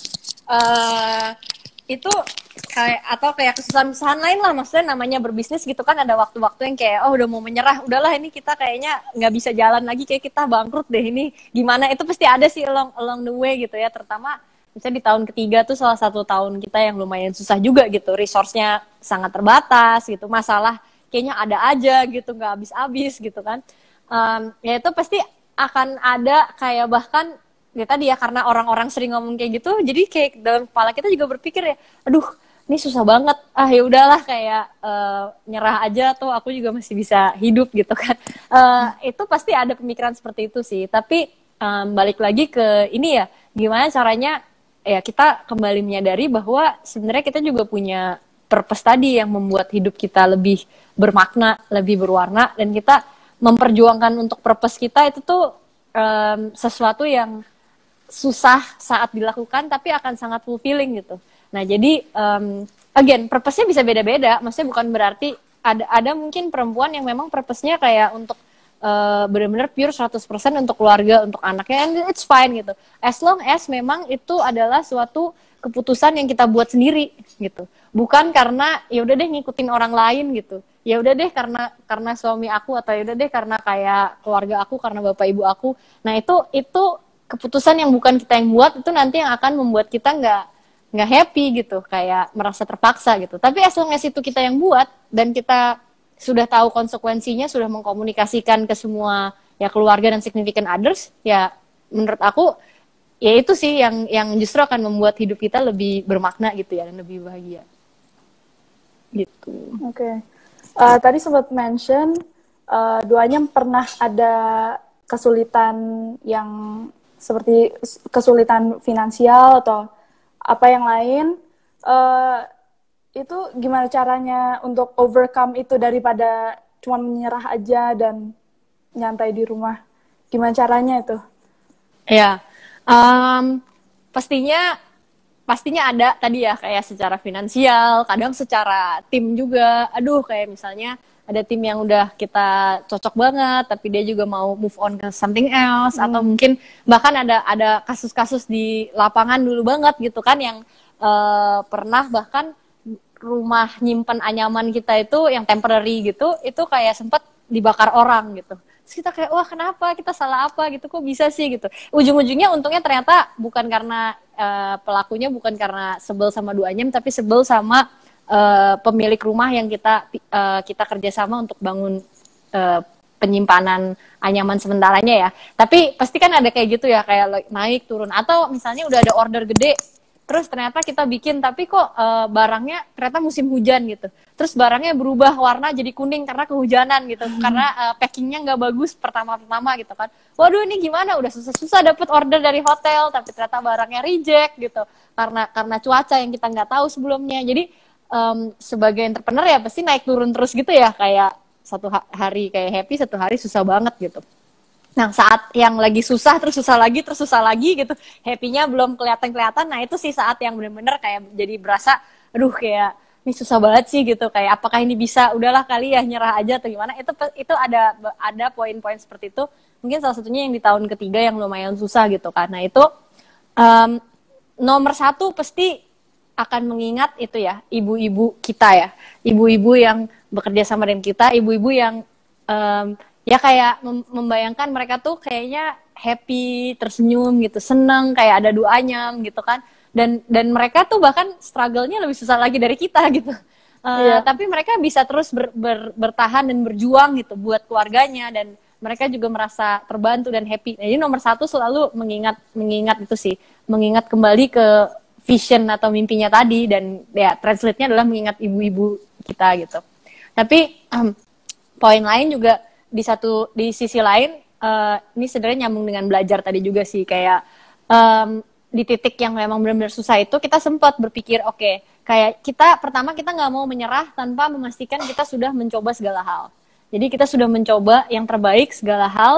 Uh, itu kayak atau kayak kesusahan-kesusahan lain lah, maksudnya namanya berbisnis gitu kan, ada waktu-waktu yang kayak oh udah mau menyerah, udahlah ini kita kayaknya nggak bisa jalan lagi, kayak kita bangkrut deh ini gimana. Itu pasti ada sih along along the way gitu ya, terutama misalnya di tahun ketiga tuh salah satu tahun kita yang lumayan susah juga gitu, resource-nya sangat terbatas gitu, masalah kayaknya ada aja gitu, nggak habis-habis gitu kan. Um, ya itu pasti akan ada kayak, bahkan ya tadi ya karena orang-orang sering ngomong kayak gitu, jadi kayak dalam kepala kita juga berpikir ya, aduh ini susah banget, ah ya udahlah kayak uh, nyerah aja tuh, aku juga masih bisa hidup gitu kan. Uh, itu pasti ada pemikiran seperti itu sih, tapi um, balik lagi ke ini ya, gimana caranya ya kita kembali menyadari bahwa sebenarnya kita juga punya purpose tadi yang membuat hidup kita lebih bermakna, lebih berwarna, dan kita memperjuangkan untuk purpose kita itu tuh um, sesuatu yang susah saat dilakukan tapi akan sangat fulfilling gitu. Nah jadi um, again purpose-nya bisa beda-beda, maksudnya bukan berarti ada ada mungkin perempuan yang memang purpose-nya kayak untuk uh, benar-benar pure seratus persen untuk keluarga, untuk anaknya, and it's fine gitu. As long as memang itu adalah suatu keputusan yang kita buat sendiri gitu. Bukan karena ya udah deh ngikutin orang lain gitu. Ya udah deh karena karena suami aku, atau ya udah deh karena kayak keluarga aku, karena bapak ibu aku. Nah, itu itu keputusan yang bukan kita yang buat, itu nanti yang akan membuat kita nggak nggak happy gitu, kayak merasa terpaksa gitu. Tapi as long as itu kita yang buat dan kita sudah tahu konsekuensinya, sudah mengkomunikasikan ke semua ya keluarga dan significant others, ya menurut aku ya itu sih yang yang justru akan membuat hidup kita lebih bermakna gitu ya, dan lebih bahagia gitu. Oke, okay. uh, tadi sempat mention uh, duanya pernah ada kesulitan yang seperti kesulitan finansial atau apa yang lain. Uh, itu gimana caranya untuk overcome itu daripada cuma menyerah aja dan nyantai di rumah? Gimana caranya itu? Ya. Um, pastinya pastinya ada tadi ya, kayak secara finansial, kadang secara tim juga. Aduh, kayak misalnya ada tim yang udah kita cocok banget tapi dia juga mau move on ke something else, hmm. atau mungkin bahkan ada ada kasus-kasus di lapangan dulu banget gitu kan, yang uh, pernah bahkan rumah nyimpen anyaman kita itu yang temporary gitu, itu kayak sempat dibakar orang gitu. Terus kita kayak, wah kenapa, kita salah apa gitu, kok bisa sih gitu. Ujung-ujungnya untungnya ternyata bukan karena uh, pelakunya bukan karena sebel sama duanyam, tapi sebel sama uh, pemilik rumah yang kita uh, kita kerjasama untuk bangun uh, penyimpanan anyaman sementaranya ya. Tapi pasti kan ada kayak gitu ya, kayak naik turun, atau misalnya udah ada order gede, terus ternyata kita bikin tapi kok uh, barangnya ternyata musim hujan gitu, terus barangnya berubah warna jadi kuning karena kehujanan gitu, hmm. karena uh, packingnya nggak bagus pertama-tama gitu kan. Waduh, ini gimana, udah susah-susah dapet order dari hotel tapi ternyata barangnya reject gitu karena karena cuaca yang kita nggak tahu sebelumnya. Jadi um, sebagai entrepreneur ya pasti naik turun terus gitu ya, kayak satu hari kayak happy, satu hari susah banget gitu. Nah, saat yang lagi susah, terus susah lagi, terus susah lagi gitu, happy-nya belum kelihatan-kelihatan, nah itu sih saat yang bener-bener kayak jadi berasa, aduh kayak, ini susah banget sih gitu, kayak apakah ini bisa, udahlah kali ya nyerah aja atau gimana, itu itu ada ada poin-poin seperti itu, mungkin salah satunya yang di tahun ketiga yang lumayan susah gitu, karena itu um, nomor satu pasti akan mengingat itu ya, ibu-ibu kita ya, ibu-ibu yang bekerja sama dengan kita, ibu-ibu yang um, ya kayak membayangkan mereka tuh kayaknya happy, tersenyum gitu, seneng, kayak ada doanya gitu kan. Dan dan mereka tuh bahkan struggle-nya lebih susah lagi dari kita gitu. Uh, yeah. Tapi mereka bisa terus ber, ber, bertahan dan berjuang gitu buat keluarganya, dan mereka juga merasa terbantu dan happy. Jadi nomor satu selalu mengingat mengingat itu sih, mengingat kembali ke vision atau mimpinya tadi, dan ya translate-nya adalah mengingat ibu-ibu kita gitu. Tapi um, poin lain juga di satu di sisi lain, uh, ini sebenarnya nyambung dengan belajar tadi juga sih, kayak um, di titik yang memang benar-benar susah itu kita sempat berpikir, oke, okay, kayak kita pertama kita nggak mau menyerah tanpa memastikan kita sudah mencoba segala hal. Jadi kita sudah mencoba yang terbaik segala hal,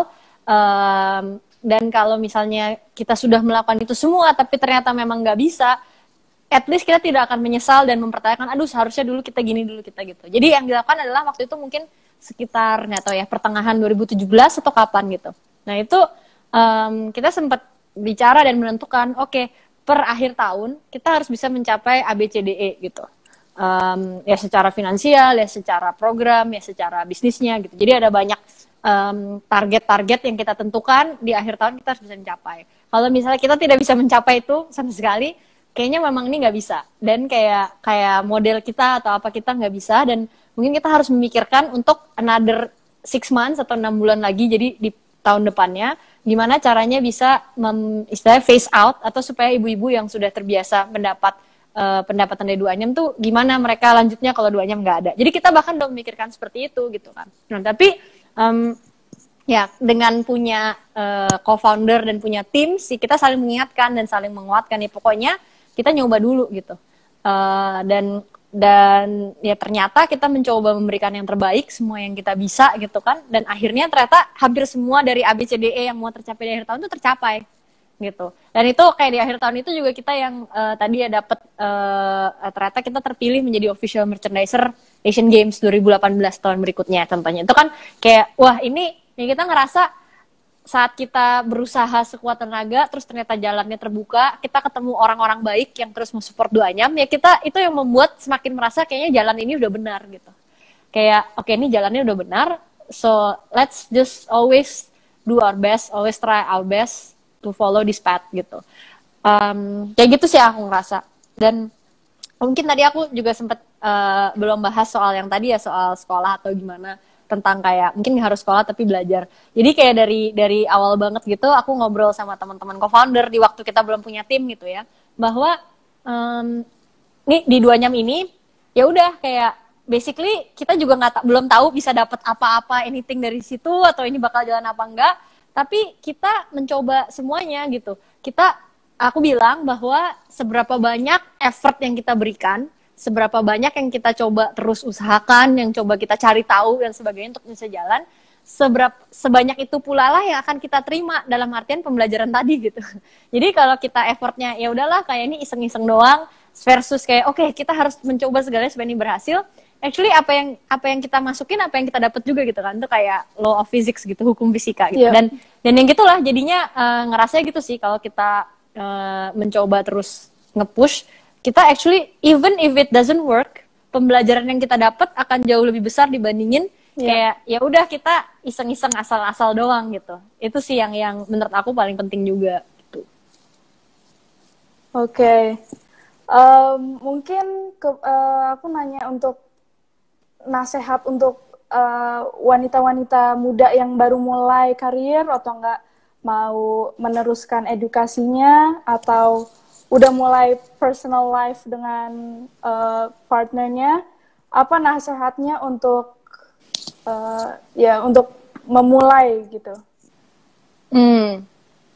um, dan kalau misalnya kita sudah melakukan itu semua tapi ternyata memang nggak bisa, at least kita tidak akan menyesal dan mempertanyakan, aduh seharusnya dulu kita gini, dulu kita gitu. Jadi yang dilakukan adalah waktu itu mungkin sekitar nggak tahu ya pertengahan dua ribu tujuh belas atau kapan gitu. Nah itu um, kita sempat bicara dan menentukan, oke, okay, per akhir tahun kita harus bisa mencapai A B C D E gitu. Um, ya secara finansial, ya secara program, ya secara bisnisnya gitu. Jadi ada banyak um, target-target yang kita tentukan di akhir tahun kita harus bisa mencapai. Kalau misalnya kita tidak bisa mencapai itu sama sekali, kayaknya memang ini nggak bisa. Dan kayak kayak model kita atau apa kita nggak bisa, dan mungkin kita harus memikirkan untuk another six months atau enam bulan lagi, jadi di tahun depannya, gimana caranya bisa mem, istilahnya phase out, atau supaya ibu-ibu yang sudah terbiasa mendapat uh, pendapatan dari duanyam tuh, gimana mereka lanjutnya kalau duanyam nggak ada. Jadi kita bahkan udah memikirkan seperti itu gitu kan. Nah tapi um, Ya, dengan punya uh, co-founder dan punya tim sih kita saling mengingatkan dan saling menguatkan ya pokoknya kita nyoba dulu gitu. Uh, dan dan ya ternyata kita mencoba memberikan yang terbaik semua yang kita bisa gitu kan dan akhirnya ternyata hampir semua dari A B C D E yang mau tercapai di akhir tahun itu tercapai gitu. Dan itu kayak di akhir tahun itu juga kita yang uh, tadi ya dapat uh, ternyata kita terpilih menjadi official merchandiser Asian Games dua ribu delapan belas tahun berikutnya contohnya. Itu kan kayak wah ini ya kita ngerasa saat kita berusaha sekuat tenaga, terus ternyata jalannya terbuka, kita ketemu orang-orang baik yang terus mensupport Duanyam, ya kita itu yang membuat semakin merasa kayaknya jalan ini udah benar gitu. Kayak oke okay, ini jalannya udah benar, so let's just always do our best, always try our best to follow this path gitu. Um, kayak gitu sih aku ngerasa. Dan mungkin tadi aku juga sempat uh, belum bahas soal yang tadi ya soal sekolah atau gimana. Tentang kayak mungkin nggak harus sekolah tapi belajar. Jadi kayak dari dari awal banget gitu aku ngobrol sama teman-teman co-founder di waktu kita belum punya tim gitu ya bahwa um, nih di Duanyam ini ya udah kayak basically kita juga nggak belum tahu bisa dapat apa-apa anything dari situ atau ini bakal jalan apa enggak tapi kita mencoba semuanya gitu. Kita aku bilang bahwa seberapa banyak effort yang kita berikan seberapa banyak yang kita coba terus usahakan, yang coba kita cari tahu dan sebagainya untuk bisa jalan, seberapa sebanyak itu pula lah yang akan kita terima dalam artian pembelajaran tadi gitu. Jadi kalau kita effortnya ya udahlah kayak ini iseng-iseng doang versus kayak oke okay, kita harus mencoba segalanya supaya ini berhasil. Actually apa yang apa yang kita masukin apa yang kita dapat juga gitu kan itu kayak law of physics gitu hukum fisika gitu. Yeah. Dan dan yang gitulah jadinya uh, ngerasa gitu sih kalau kita uh, mencoba terus nge-push kita actually even if it doesn't work pembelajaran yang kita dapat akan jauh lebih besar dibandingin yeah. kayak ya udah kita iseng-iseng asal-asal doang gitu. Itu sih yang yang menurut aku paling penting juga gitu. Oke. Okay. Um, mungkin ke, uh, aku nanya untuk nasihat untuk uh, wanita-wanita muda yang baru mulai karir atau enggak mau meneruskan edukasinya atau udah mulai personal life dengan uh, partnernya, apa nasihatnya untuk uh, ya untuk memulai gitu? Hmm,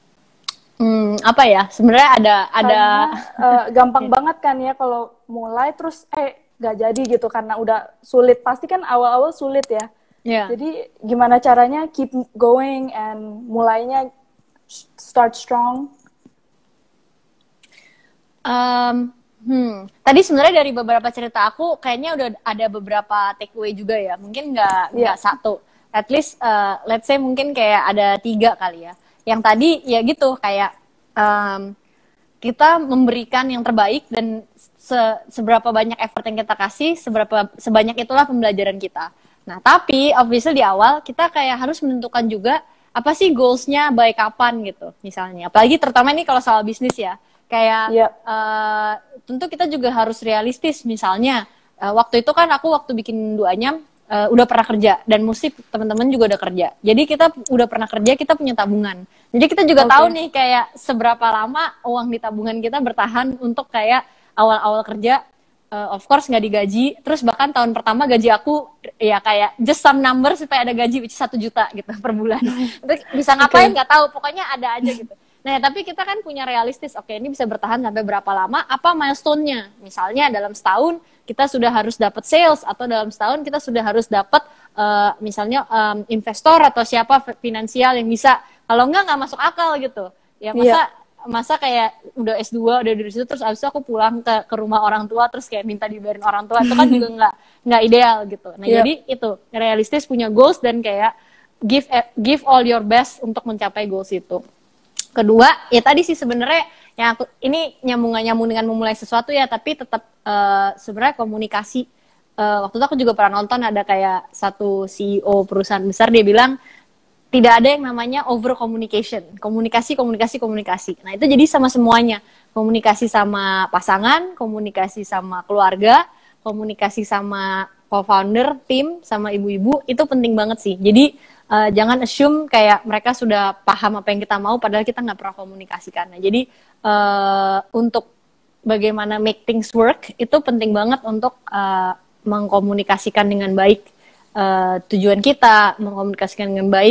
hmm apa ya? Sebenarnya ada ada karena, uh, gampang banget kan ya kalau mulai terus eh gak jadi gitu karena udah sulit. Pasti kan awal-awal sulit ya. Yeah. Jadi gimana caranya keep going and mulainya start strong? Um, hmm. Tadi sebenarnya dari beberapa cerita aku kayaknya udah ada beberapa takeaway juga ya. Mungkin nggak nggak yeah. satu. At least uh, let's say mungkin kayak ada tiga kali ya. Yang tadi ya gitu kayak um, kita memberikan yang terbaik dan se- seberapa banyak effort yang kita kasih, seberapa sebanyak itulah pembelajaran kita. Nah tapi obviously di awal kita kayak harus menentukan juga apa sih goals-nya by kapan gitu misalnya. Apalagi terutama ini kalau soal bisnis ya. Kayak yep. uh, tentu kita juga harus realistis misalnya uh, waktu itu kan aku waktu bikin Duanyam uh, udah pernah kerja dan musik teman-teman juga udah kerja jadi kita udah pernah kerja kita punya tabungan jadi kita juga okay. tahu nih kayak seberapa lama uang di tabungan kita bertahan untuk kayak awal-awal kerja uh, of course nggak digaji terus bahkan tahun pertama gaji aku ya kayak just some number supaya ada gaji which satu juta gitu per bulan itu bisa ngapain nggak okay. tahu pokoknya ada aja gitu. Nah, tapi kita kan punya realistis, oke ini bisa bertahan sampai berapa lama, apa milestone-nya? Misalnya dalam setahun kita sudah harus dapat sales, atau dalam setahun kita sudah harus dapat uh, misalnya um, investor atau siapa finansial yang bisa, kalau enggak nggak masuk akal gitu. Ya masa yeah. masa kayak udah S dua, udah dari situ, terus abis itu aku pulang ke, ke rumah orang tua, terus kayak minta dibayarin orang tua, itu kan juga nggak nggak ideal gitu. Nah yeah. jadi itu, realistis punya goals dan kayak give give all your best untuk mencapai goals itu. Kedua, ya tadi sih sebenarnya yang aku ini nyambung gak nyambung dengan memulai sesuatu ya, tapi tetap uh, sebenarnya komunikasi. Uh, waktu itu aku juga pernah nonton ada kayak satu C E O perusahaan besar dia bilang tidak ada yang namanya over communication, komunikasi, komunikasi, komunikasi. Nah itu jadi sama semuanya, komunikasi sama pasangan, komunikasi sama keluarga, komunikasi sama co-founder, tim, sama ibu-ibu itu penting banget sih. Jadi Uh, jangan assume kayak mereka sudah paham apa yang kita mau, padahal kita nggak pernah komunikasikan. Nah, jadi uh, untuk bagaimana make things work itu penting banget untuk uh, mengkomunikasikan dengan baik uh, tujuan kita, mengkomunikasikan dengan baik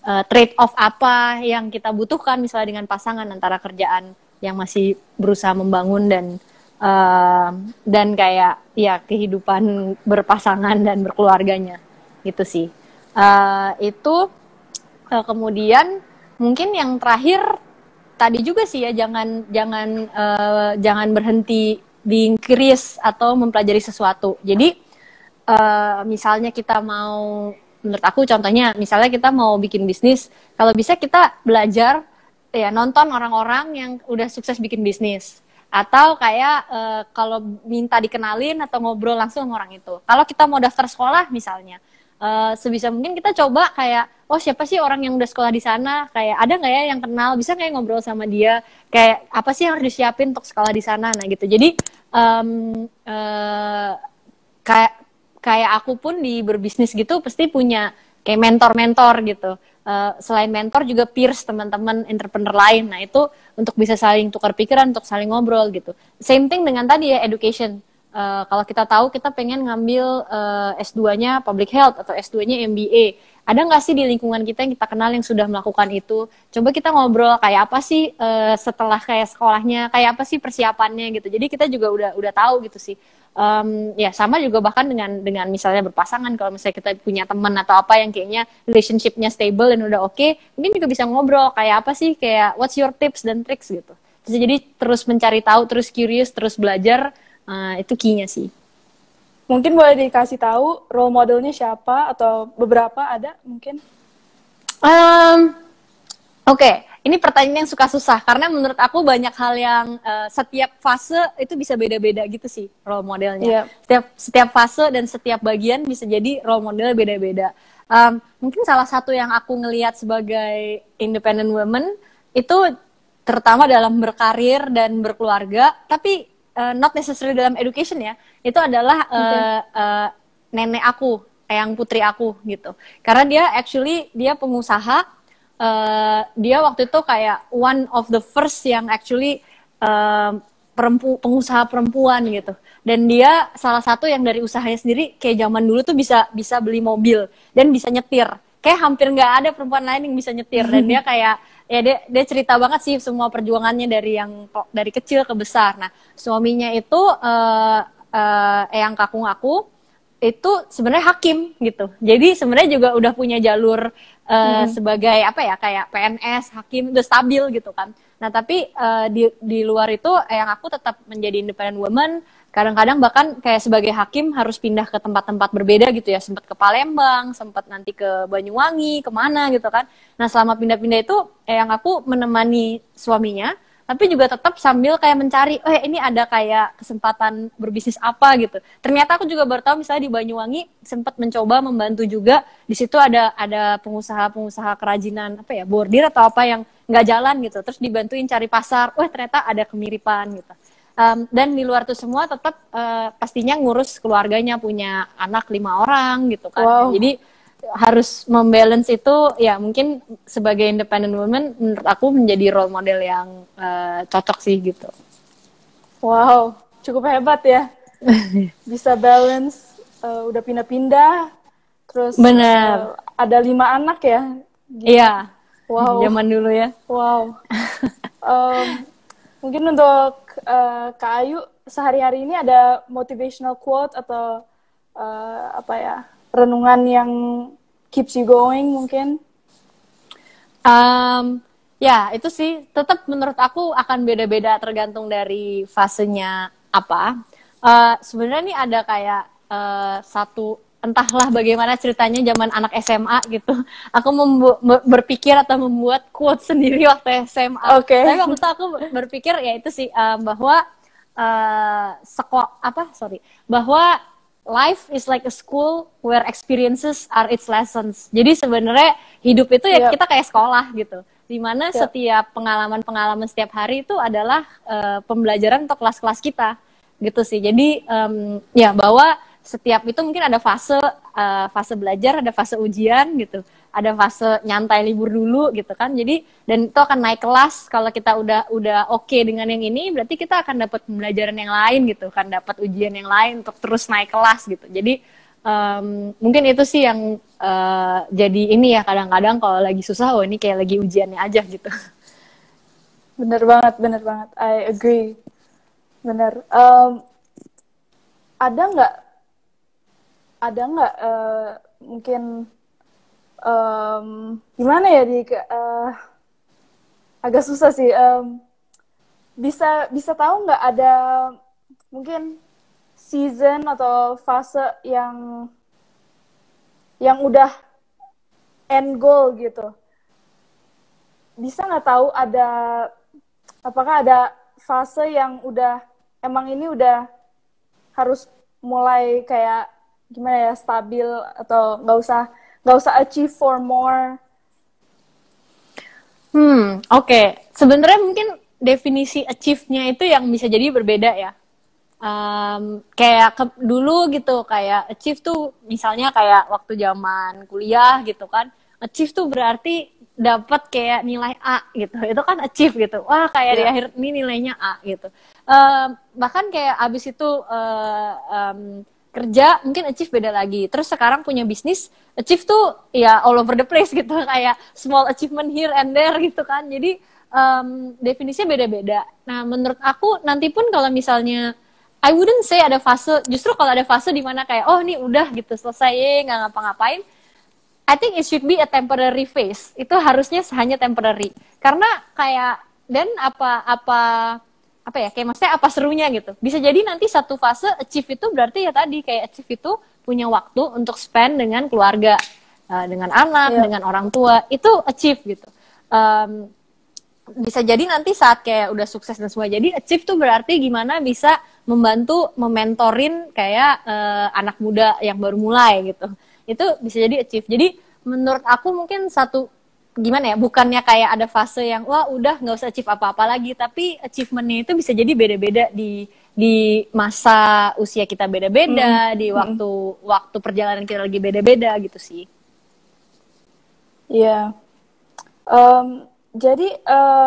uh, trade off apa yang kita butuhkan misalnya dengan pasangan antara kerjaan yang masih berusaha membangun dan uh, dan kayak ya kehidupan berpasangan dan berkeluarganya gitu sih. Uh, itu uh, kemudian mungkin yang terakhir tadi juga sih ya, jangan jangan uh, jangan berhenti being curious atau mempelajari sesuatu. Jadi uh, misalnya kita mau, menurut aku contohnya misalnya kita mau bikin bisnis, kalau bisa kita belajar ya nonton orang-orang yang udah sukses bikin bisnis, atau kayak uh, kalau minta dikenalin atau ngobrol langsung sama orang itu. Kalau kita mau daftar sekolah misalnya, uh, sebisa mungkin kita coba kayak, oh siapa sih orang yang udah sekolah di sana, kayak ada nggak ya yang kenal, bisa kayak ngobrol sama dia, kayak apa sih yang harus disiapin untuk sekolah di sana, nah gitu. Jadi um, uh, kayak kayak aku pun di berbisnis gitu pasti punya kayak mentor-mentor gitu. Uh, selain mentor juga peers, teman-teman entrepreneur lain. Nah itu untuk bisa saling tukar pikiran, untuk saling ngobrol gitu. Same thing dengan tadi ya, education. Uh, kalau kita tahu kita pengen ngambil uh, S dua-nya Public Health atau S dua-nya M B A. Ada nggak sih di lingkungan kita yang kita kenal yang sudah melakukan itu? Coba kita ngobrol kayak apa sih uh, setelah kayak sekolahnya, kayak apa sih persiapannya gitu. Jadi kita juga udah udah tahu gitu sih. Um, ya sama juga bahkan dengan dengan misalnya berpasangan, kalau misalnya kita punya teman atau apa yang kayaknya relationship-nya stable dan udah oke, okay, mungkin juga bisa ngobrol kayak apa sih, kayak what's your tips dan tricks gitu. Terus jadi terus mencari tahu, terus curious, terus belajar, uh, itu key-nya sih. Mungkin boleh dikasih tahu role modelnya siapa atau beberapa ada mungkin? Um, Oke, okay. Ini pertanyaan yang suka susah karena menurut aku banyak hal yang uh, setiap fase itu bisa beda-beda gitu sih role modelnya. Yeah. Setiap setiap fase dan setiap bagian bisa jadi role model beda-beda. Um, mungkin salah satu yang aku ngelihat sebagai independent woman itu terutama dalam berkarir dan berkeluarga, tapi uh, not necessarily dalam education ya. Itu adalah uh, okay. uh, nenek aku, eyang putri aku gitu. Karena dia actually dia pengusaha. Uh, dia waktu itu kayak one of the first yang actually uh, perempu, pengusaha perempuan gitu, dan dia salah satu yang dari usahanya sendiri kayak zaman dulu tuh bisa bisa beli mobil dan bisa nyetir, kayak hampir nggak ada perempuan lain yang bisa nyetir. Dan dia kayak ya dia dia cerita banget sih semua perjuangannya dari yang dari kecil ke besar. Nah suaminya itu uh, uh, eyang kakung aku itu sebenarnya hakim gitu, jadi sebenarnya juga udah punya jalur Uh, hmm. sebagai apa ya, kayak P N S, hakim, udah stabil gitu kan. Nah tapi uh, di di luar itu yang aku tetap menjadi independent woman. Kadang-kadang bahkan kayak sebagai hakim harus pindah ke tempat-tempat berbeda gitu ya. Sempat ke Palembang, sempat nanti ke Banyuwangi, kemana gitu kan. Nah selama pindah-pindah itu yang aku menemani suaminya, tapi juga tetap sambil kayak mencari, oh ya ini ada kayak kesempatan berbisnis apa gitu. Ternyata aku juga baru tahu misalnya di Banyuwangi sempat mencoba membantu juga. Di situ ada ada pengusaha-pengusaha kerajinan apa ya, bordir atau apa yang nggak jalan gitu. Terus dibantuin cari pasar, wah ternyata ada kemiripan gitu. Um, dan di luar itu semua tetap uh, pastinya ngurus keluarganya, punya anak lima orang gitu kan. Wow. Jadi harus membalance itu ya, mungkin sebagai independent woman menurut aku menjadi role model yang uh, cocok sih gitu. Wow, cukup hebat ya. Bisa balance, uh, udah pindah-pindah, terus bener. Uh, ada lima anak ya? Gitu. Iya. Wow. Zaman dulu ya. Wow. um, mungkin untuk uh, Kak Ayu sehari-hari ini ada motivational quote atau uh, apa ya, renungan yang keeps you going mungkin? Um, ya itu sih tetap menurut aku akan beda-beda tergantung dari fasenya apa. Uh, sebenarnya nih ada kayak uh, satu, entahlah bagaimana ceritanya zaman anak S M A gitu. Aku membu- berpikir atau membuat quote sendiri waktu S M A. Oke. Okay. Tapi waktu itu aku berpikir ya itu sih um, bahwa uh, sekolah apa sorry bahwa life is like a school where experiences are its lessons. Jadi sebenarnya hidup itu ya yep. kita kayak sekolah gitu, dimana yep. setiap pengalaman-pengalaman setiap hari itu adalah uh, pembelajaran untuk kelas-kelas kita gitu sih. Jadi um, ya bahwa setiap itu mungkin ada fase uh, fase belajar, ada fase ujian gitu, ada fase nyantai libur dulu gitu kan. Jadi dan itu akan naik kelas kalau kita udah udah oke okay dengan yang ini, berarti kita akan dapat pembelajaran yang lain gitu, kan dapat ujian yang lain untuk terus naik kelas gitu. Jadi um, mungkin itu sih yang uh, jadi ini ya kadang-kadang kalau lagi susah, oh ini kayak lagi ujiannya aja gitu. Bener banget, bener banget. I agree. Bener. Um, ada nggak, ada nggak uh, mungkin um, gimana ya di uh, agak susah sih. Um, bisa bisa tahu nggak ada mungkin season atau fase yang yang udah end goal gitu. Bisa nggak tahu ada apakah ada fase yang udah emang ini udah harus mulai kayak gimana ya stabil atau nggak usah nggak usah achieve for more. Hmm, oke. Okay. Sebenarnya mungkin definisi achieve-nya itu yang bisa jadi berbeda ya. Um, kayak ke, dulu gitu, kayak achieve tuh misalnya kayak waktu zaman kuliah gitu kan. Achieve tuh berarti dapat kayak nilai A gitu. Itu kan achieve gitu. Wah, kayak yeah. Di akhir ini nilainya A gitu. Um, bahkan kayak abis itu uh, um, kerja mungkin achieve beda lagi. Terus sekarang punya bisnis, achieve tuh ya all over the place gitu, kayak small achievement here and there gitu kan. Jadi um, definisinya beda-beda. Nah, menurut aku nanti pun kalau misalnya I wouldn't say ada fase, justru kalau ada fase di mana kayak oh ini udah gitu selesai nggak ngapa-ngapain, I think it should be a temporary phase. Itu harusnya hanya temporary. Karena kayak dan apa apa apa ya kayak maksudnya apa serunya gitu. Bisa jadi nanti satu fase achieve itu berarti ya tadi kayak achieve itu punya waktu untuk spend dengan keluarga, uh, dengan anak, yeah. Dengan orang tua, itu achieve gitu. Um, bisa jadi nanti saat kayak udah sukses dan semua jadi achieve tuh berarti gimana bisa membantu mementorin kayak uh, anak muda yang baru mulai gitu. Itu bisa jadi achieve. Jadi menurut aku mungkin satu gimana ya, bukannya kayak ada fase yang wah udah nggak usah achieve apa-apa lagi, tapi achievementnya itu bisa jadi beda-beda di di masa usia kita beda-beda, hmm. di waktu hmm. waktu perjalanan kita lagi beda-beda gitu sih. Iya. Yeah. Um, jadi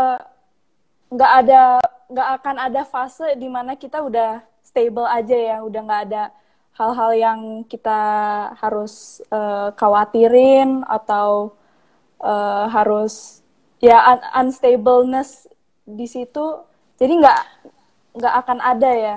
nggak uh, ada nggak akan ada fase di mana kita udah stable aja ya, udah nggak ada hal-hal yang kita harus uh, khawatirin atau uh, harus ya un- unstableness di situ, jadi nggak nggak akan ada ya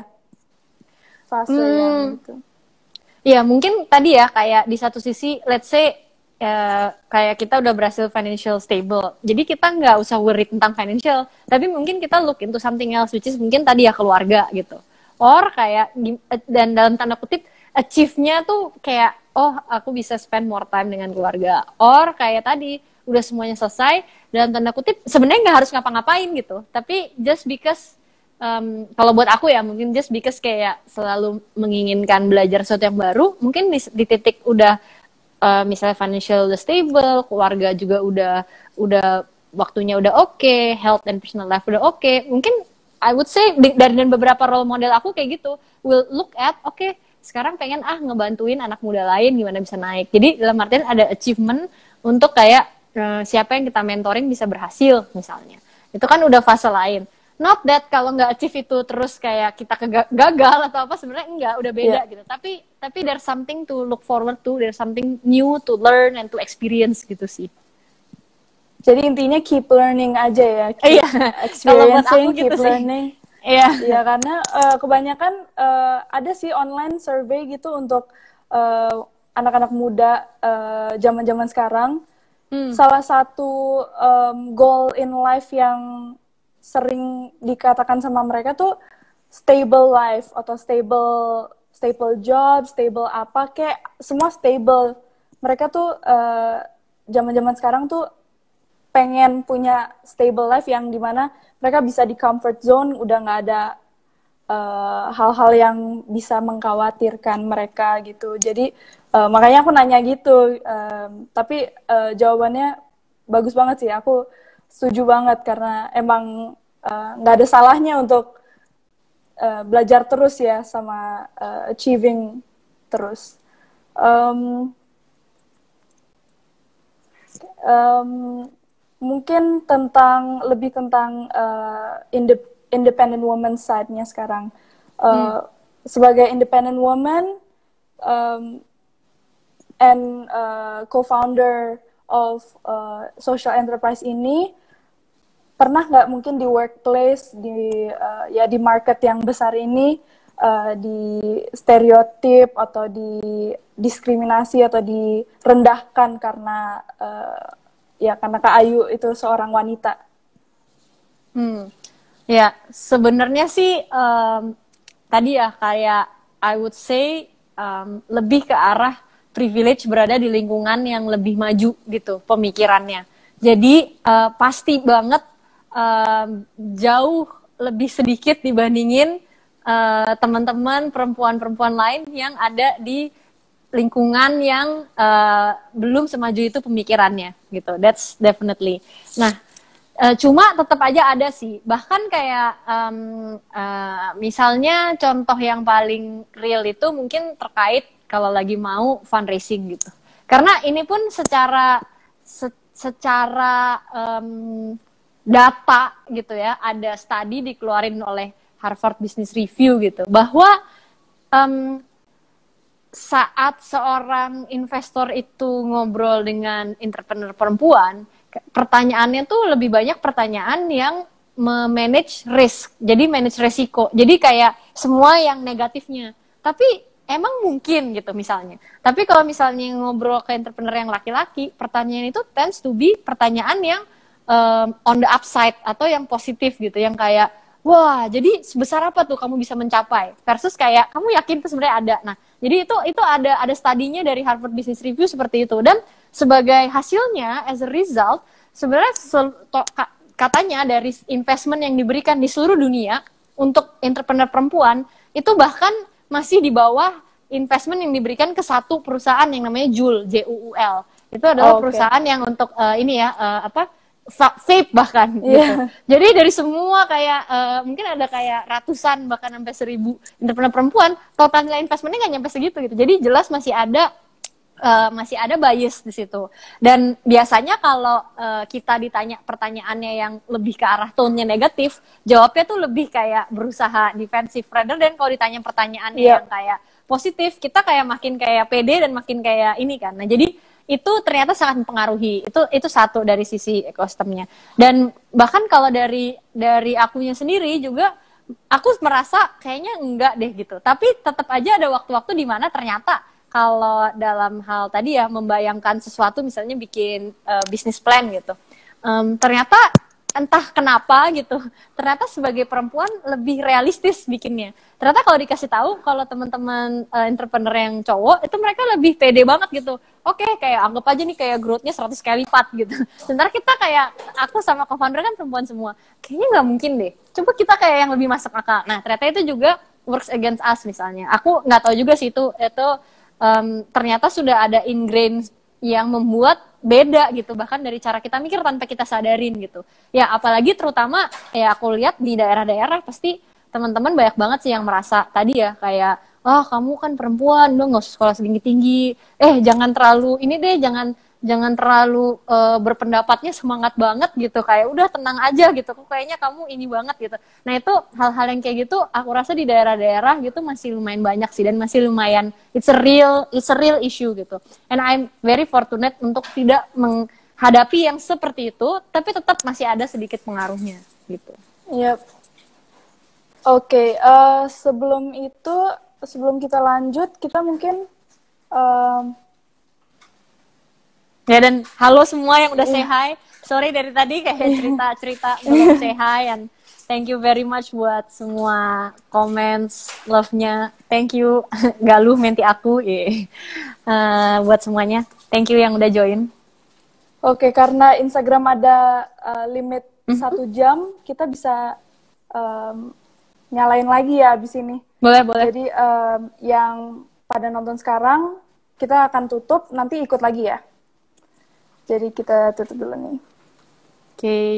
fase hmm. yang gitu. Ya mungkin tadi ya kayak di satu sisi let's say ya, kayak kita udah berhasil financial stable, jadi kita nggak usah worry tentang financial, tapi mungkin kita look into something else which is mungkin tadi ya keluarga gitu, or kayak dan dalam tanda kutip achieve-nya tuh kayak oh aku bisa spend more time dengan keluarga, or kayak tadi udah semuanya selesai dalam tanda kutip sebenarnya nggak harus ngapa-ngapain gitu, tapi just because um, kalau buat aku ya mungkin just because kayak selalu menginginkan belajar sesuatu yang baru, mungkin di, di titik udah uh, misalnya financial udah stable, keluarga juga udah udah waktunya udah oke, okay, health and personal life udah oke, okay, mungkin I would say dari dan beberapa role model aku kayak gitu will look at oke okay, sekarang pengen ah ngebantuin anak muda lain gimana bisa naik, jadi dalam artian ada achievement untuk kayak uh, siapa yang kita mentoring bisa berhasil misalnya, itu kan udah fase lain. Not that kalau nggak achieve itu terus kayak kita gagal atau apa, sebenarnya enggak, udah beda yeah. gitu. Tapi tapi there's something to look forward to, there's something new to learn and to experience gitu sih. Jadi intinya keep learning aja ya, keep yeah. experiencing, keep gitu learning. Iya. Yeah. yeah, karena uh, kebanyakan uh, ada sih online survey gitu untuk uh, anak-anak muda uh, zaman-zaman sekarang. Hmm. Salah satu um, goal in life yang sering dikatakan sama mereka tuh stable life atau stable stable job, stable apa kayak semua stable. Mereka tuh uh, zaman-zaman sekarang tuh pengen punya stable life yang dimana mereka bisa di comfort zone, udah nggak ada uh, hal-hal yang bisa mengkhawatirkan mereka gitu. Jadi uh, makanya aku nanya gitu, um, tapi uh, jawabannya bagus banget sih. Aku setuju banget karena emang nggak uh, ada salahnya untuk uh, belajar terus ya sama uh, achieving terus. Um, um, mungkin tentang lebih tentang uh, indep- independent woman side-nya sekarang. Uh, hmm. Sebagai independent woman, um, and uh, co-founder of uh, social enterprise ini, pernah nggak mungkin di workplace, di uh, ya di market yang besar ini, uh, di stereotip atau di diskriminasi atau direndahkan karena uh, ya karena Kak Ayu itu seorang wanita? Hmm, ya sebenarnya sih um, tadi ya kayak I would say um, lebih ke arah privilege berada di lingkungan yang lebih maju gitu pemikirannya. Jadi uh, pasti banget um, jauh lebih sedikit dibandingin uh, teman-teman perempuan-perempuan lain yang ada di lingkungan yang uh, belum semaju itu pemikirannya gitu. That's definitely. Nah, uh, cuma tetap aja ada sih. Bahkan kayak um, uh, misalnya contoh yang paling real itu mungkin terkait kalau lagi mau fundraising gitu. Karena ini pun secara se secara um, data gitu ya, ada studi dikeluarin oleh Harvard Business Review gitu bahwa um, saat seorang investor itu ngobrol dengan entrepreneur perempuan, pertanyaannya tuh lebih banyak pertanyaan yang memanage risk, jadi manage resiko. Jadi kayak semua yang negatifnya. Tapi emang mungkin gitu misalnya. Tapi kalau misalnya ngobrol ke entrepreneur yang laki-laki, pertanyaan itu tends to be pertanyaan yang um, on the upside atau yang positif gitu, yang kayak wah, jadi sebesar apa tuh kamu bisa mencapai? Versus kayak kamu yakin tuh sebenarnya ada. Nah, jadi itu itu ada ada studinya dari Harvard Business Review seperti itu. Dan sebagai hasilnya, as a result, sebenarnya katanya dari investment yang diberikan di seluruh dunia untuk entrepreneur perempuan itu bahkan masih di bawah investment yang diberikan ke satu perusahaan yang namanya Juul, J U U L. Itu adalah oh, okay. perusahaan yang untuk uh, ini ya uh, apa? vape bahkan yeah. gitu. Jadi dari semua kayak uh, mungkin ada kayak ratusan bahkan sampai seribu entrepreneur perempuan, total nilai investmentnya nggak nyampe segitu gitu. Jadi jelas masih ada uh, masih ada bias di situ. Dan biasanya kalau uh, kita ditanya pertanyaannya yang lebih ke arah tone-nya negatif, jawabnya tuh lebih kayak berusaha defensif rather dan kalau ditanya pertanyaannya yeah. yang kayak positif, kita kayak makin kayak pede dan makin kayak ini kan. Nah, jadi itu ternyata sangat mempengaruhi. Itu itu satu dari sisi ekosistemnya. Dan bahkan kalau dari dari akunya sendiri juga aku merasa kayaknya enggak deh gitu. Tapi tetap aja ada waktu-waktu di mana ternyata kalau dalam hal tadi ya membayangkan sesuatu misalnya bikin uh, bisnis plan gitu. Um, ternyata entah kenapa gitu, ternyata sebagai perempuan lebih realistis bikinnya. Ternyata kalau dikasih tahu, kalau teman-teman uh, entrepreneur yang cowok, itu mereka lebih pede banget gitu. Oke, kayak anggap aja nih kayak growth-nya seratus kali lipat gitu. Sementara kita kayak, aku sama co-founder kan perempuan semua. Kayaknya nggak mungkin deh. Coba kita kayak yang lebih masuk akal. Nah, ternyata itu juga works against us misalnya. Aku nggak tahu juga sih itu, itu um, ternyata sudah ada ingrained yang membuat beda gitu, bahkan dari cara kita mikir tanpa kita sadarin gitu. Ya apalagi terutama ya aku lihat di daerah-daerah pasti teman-teman banyak banget sih yang merasa tadi ya kayak oh kamu kan perempuan dong nggak usah sekolah tinggi-tinggi, eh jangan terlalu ini deh jangan jangan terlalu uh, berpendapatnya semangat banget gitu, kayak udah tenang aja gitu, kok kayaknya kamu ini banget gitu. Nah itu hal-hal yang kayak gitu aku rasa di daerah-daerah gitu masih lumayan banyak sih, dan masih lumayan it's a real it's a real issue gitu. And I'm very fortunate untuk tidak menghadapi yang seperti itu, tapi tetap masih ada sedikit pengaruhnya gitu. Yep. Oke, okay, uh, sebelum itu sebelum kita lanjut kita mungkin um, ya, dan halo semua yang udah say hi. Sorry dari tadi kayak cerita-cerita belum say hi, and thank you very much buat semua comments, love-nya. Thank you Galuh menti aku. Yeah. Uh, buat semuanya. Thank you yang udah join. Oke, okay, karena Instagram ada uh, limit mm-hmm. satu jam, kita bisa um, nyalain lagi ya abis ini. Boleh, boleh. Jadi um, yang pada nonton sekarang, kita akan tutup, nanti ikut lagi ya. Jadi kita tutup dulu nih. Oke. Okay.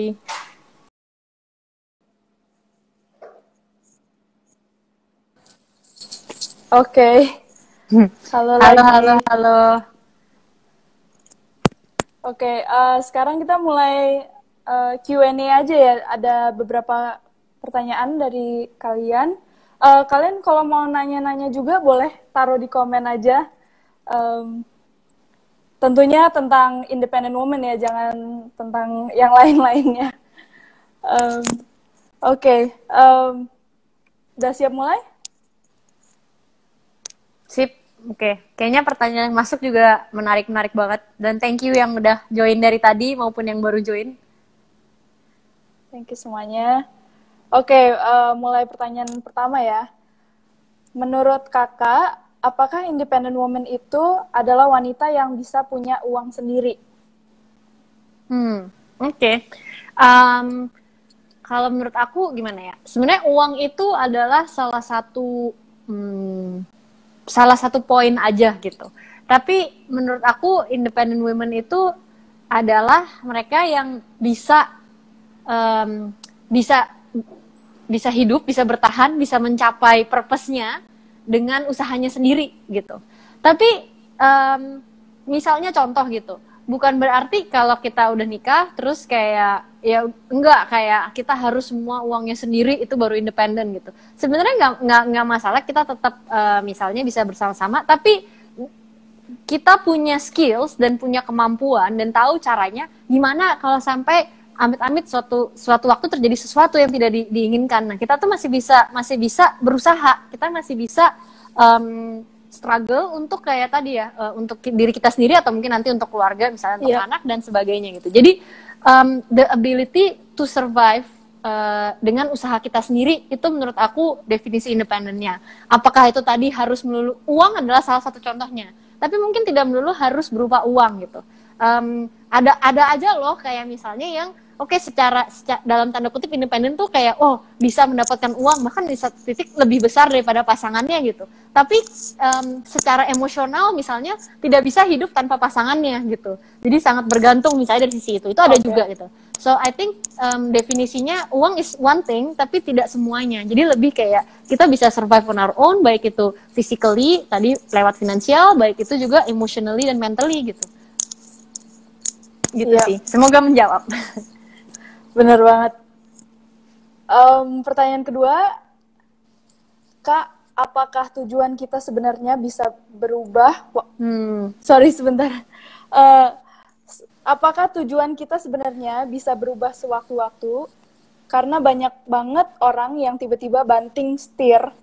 Oke. Okay. Halo, halo, lagi. halo, halo. Oke, okay, uh, sekarang kita mulai uh, Q and A aja ya. Ada beberapa pertanyaan dari kalian. Uh, kalian kalau mau nanya-nanya juga boleh taruh di komen aja. Um, tentunya tentang independent woman ya, jangan tentang yang lain-lainnya. Um, Oke, okay. um, udah siap mulai? Sip, oke. Okay. Kayaknya pertanyaan yang masuk juga menarik-menarik banget. Dan thank you yang udah join dari tadi maupun yang baru join. Thank you semuanya. Oke, okay, uh, mulai pertanyaan pertama ya. Menurut kakak, apakah independent woman itu adalah wanita yang bisa punya uang sendiri? Hmm, oke. Okay. Um, kalau menurut aku gimana ya? Sebenarnya uang itu adalah salah satu hmm, salah satu poin aja gitu. Tapi menurut aku independent women itu adalah mereka yang bisa um, bisa bisa hidup, bisa bertahan, bisa mencapai purpose-nya dengan usahanya sendiri gitu. Tapi um, misalnya contoh gitu. Bukan berarti kalau kita udah nikah terus kayak ya enggak kayak kita harus semua uangnya sendiri itu baru independen gitu. Sebenarnya nggak nggak nggak masalah kita tetap uh, misalnya bisa bersama-sama, tapi kita punya skills dan punya kemampuan dan tahu caranya gimana kalau sampai amit-amit suatu suatu waktu terjadi sesuatu yang tidak di, diinginkan. Nah kita tuh masih bisa masih bisa berusaha, kita masih bisa um, struggle untuk kayak tadi ya, uh, untuk diri kita sendiri atau mungkin nanti untuk keluarga, misalnya untuk yeah. anak dan sebagainya gitu. Jadi um, the ability to survive uh, dengan usaha kita sendiri itu menurut aku definisi independennya. Apakah itu tadi harus melulu uang adalah salah satu contohnya, tapi mungkin tidak melulu harus berupa uang gitu. Um, ada ada aja loh kayak misalnya yang oke okay, secara, secara dalam tanda kutip independen tuh kayak oh bisa mendapatkan uang bahkan di satu titik lebih besar daripada pasangannya gitu. Tapi um, secara emosional misalnya tidak bisa hidup tanpa pasangannya gitu. Jadi sangat bergantung misalnya dari sisi itu. Itu ada okay. juga gitu. So I think um, definisinya uang is one thing tapi tidak semuanya. Jadi lebih kayak kita bisa survive on our own, baik itu physically tadi lewat finansial, baik itu juga emotionally dan mentally gitu. Gitu yeah. sih. Semoga menjawab. Bener banget. Um, pertanyaan kedua, Kak, apakah tujuan kita sebenarnya bisa berubah? Hmm. Sorry sebentar. Uh, apakah tujuan kita sebenarnya bisa berubah sewaktu-waktu? Karena banyak banget orang yang tiba-tiba banting setir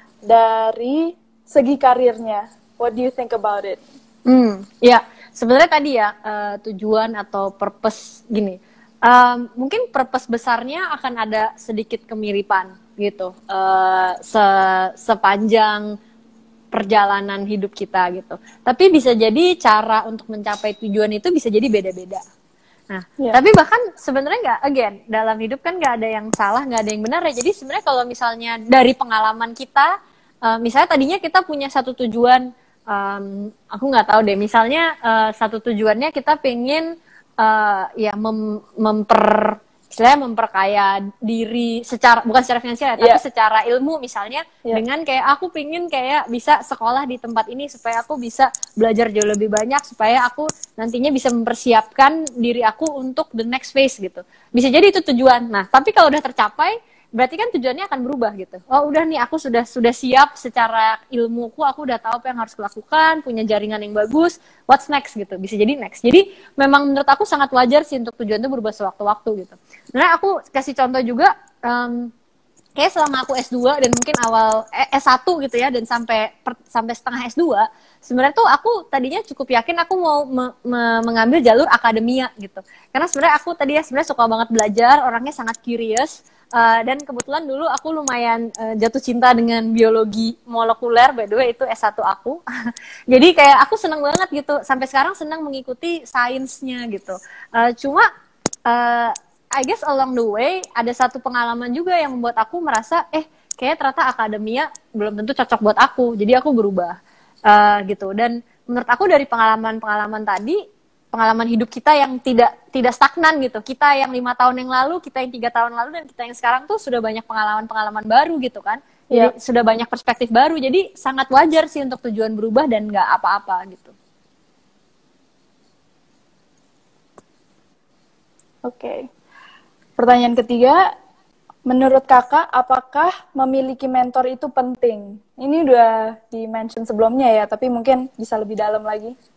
dari segi karirnya. What do you think about it? Hmm, ya sebenarnya tadi ya uh, tujuan atau purpose gini. Um, mungkin purpose besarnya akan ada sedikit kemiripan gitu uh, se sepanjang perjalanan hidup kita gitu. Tapi bisa jadi cara untuk mencapai tujuan itu bisa jadi beda-beda. Nah, yeah. tapi bahkan sebenarnya nggak, again dalam hidup kan nggak ada yang salah, nggak ada yang benar ya. Jadi sebenarnya kalau misalnya dari pengalaman kita, uh, misalnya tadinya kita punya satu tujuan, um, aku nggak tahu deh. Misalnya uh, satu tujuannya kita pengen Uh, ya mem memper istilahnya memperkaya diri secara bukan secara finansial ya, yeah. tapi secara ilmu misalnya yeah. dengan kayak aku pingin kayak bisa sekolah di tempat ini supaya aku bisa belajar jauh lebih banyak supaya aku nantinya bisa mempersiapkan diri aku untuk the next phase gitu. Bisa jadi itu tujuan. Nah, tapi kalau udah tercapai berarti kan tujuannya akan berubah gitu. Oh udah nih aku sudah sudah siap secara ilmuku, aku udah tahu apa yang harus kulakukan, punya jaringan yang bagus, what's next gitu. Bisa jadi next. Jadi memang menurut aku sangat wajar sih untuk tujuan itu berubah sewaktu-waktu gitu. Nah aku kasih contoh juga, um, kayak selama aku S dua dan mungkin awal S satu gitu ya, dan sampai per, sampai setengah S dua, sebenarnya tuh aku tadinya cukup yakin aku mau me, me, mengambil jalur akademia gitu. Karena sebenarnya aku tadi ya sebenarnya suka banget belajar, orangnya sangat curious. Uh, dan kebetulan dulu aku lumayan uh, jatuh cinta dengan biologi molekuler, by the way itu S satu aku. Jadi kayak aku seneng banget gitu, sampai sekarang senang mengikuti sainsnya gitu. Uh, cuma uh, I guess along the way ada satu pengalaman juga yang membuat aku merasa eh kayak ternyata akademia belum tentu cocok buat aku. Jadi aku berubah uh, gitu. Dan menurut aku dari pengalaman-pengalaman tadi, pengalaman hidup kita yang tidak tidak stagnan gitu. Kita yang lima tahun yang lalu, kita yang tiga tahun lalu, dan kita yang sekarang tuh sudah banyak pengalaman-pengalaman baru gitu kan. Jadi yeah. sudah banyak perspektif baru. Jadi sangat wajar sih untuk tujuan berubah dan nggak apa-apa gitu. Oke. Okay. Pertanyaan ketiga, menurut kakak, apakah memiliki mentor itu penting? Ini udah di-mention sebelumnya ya, tapi mungkin bisa lebih dalam lagi.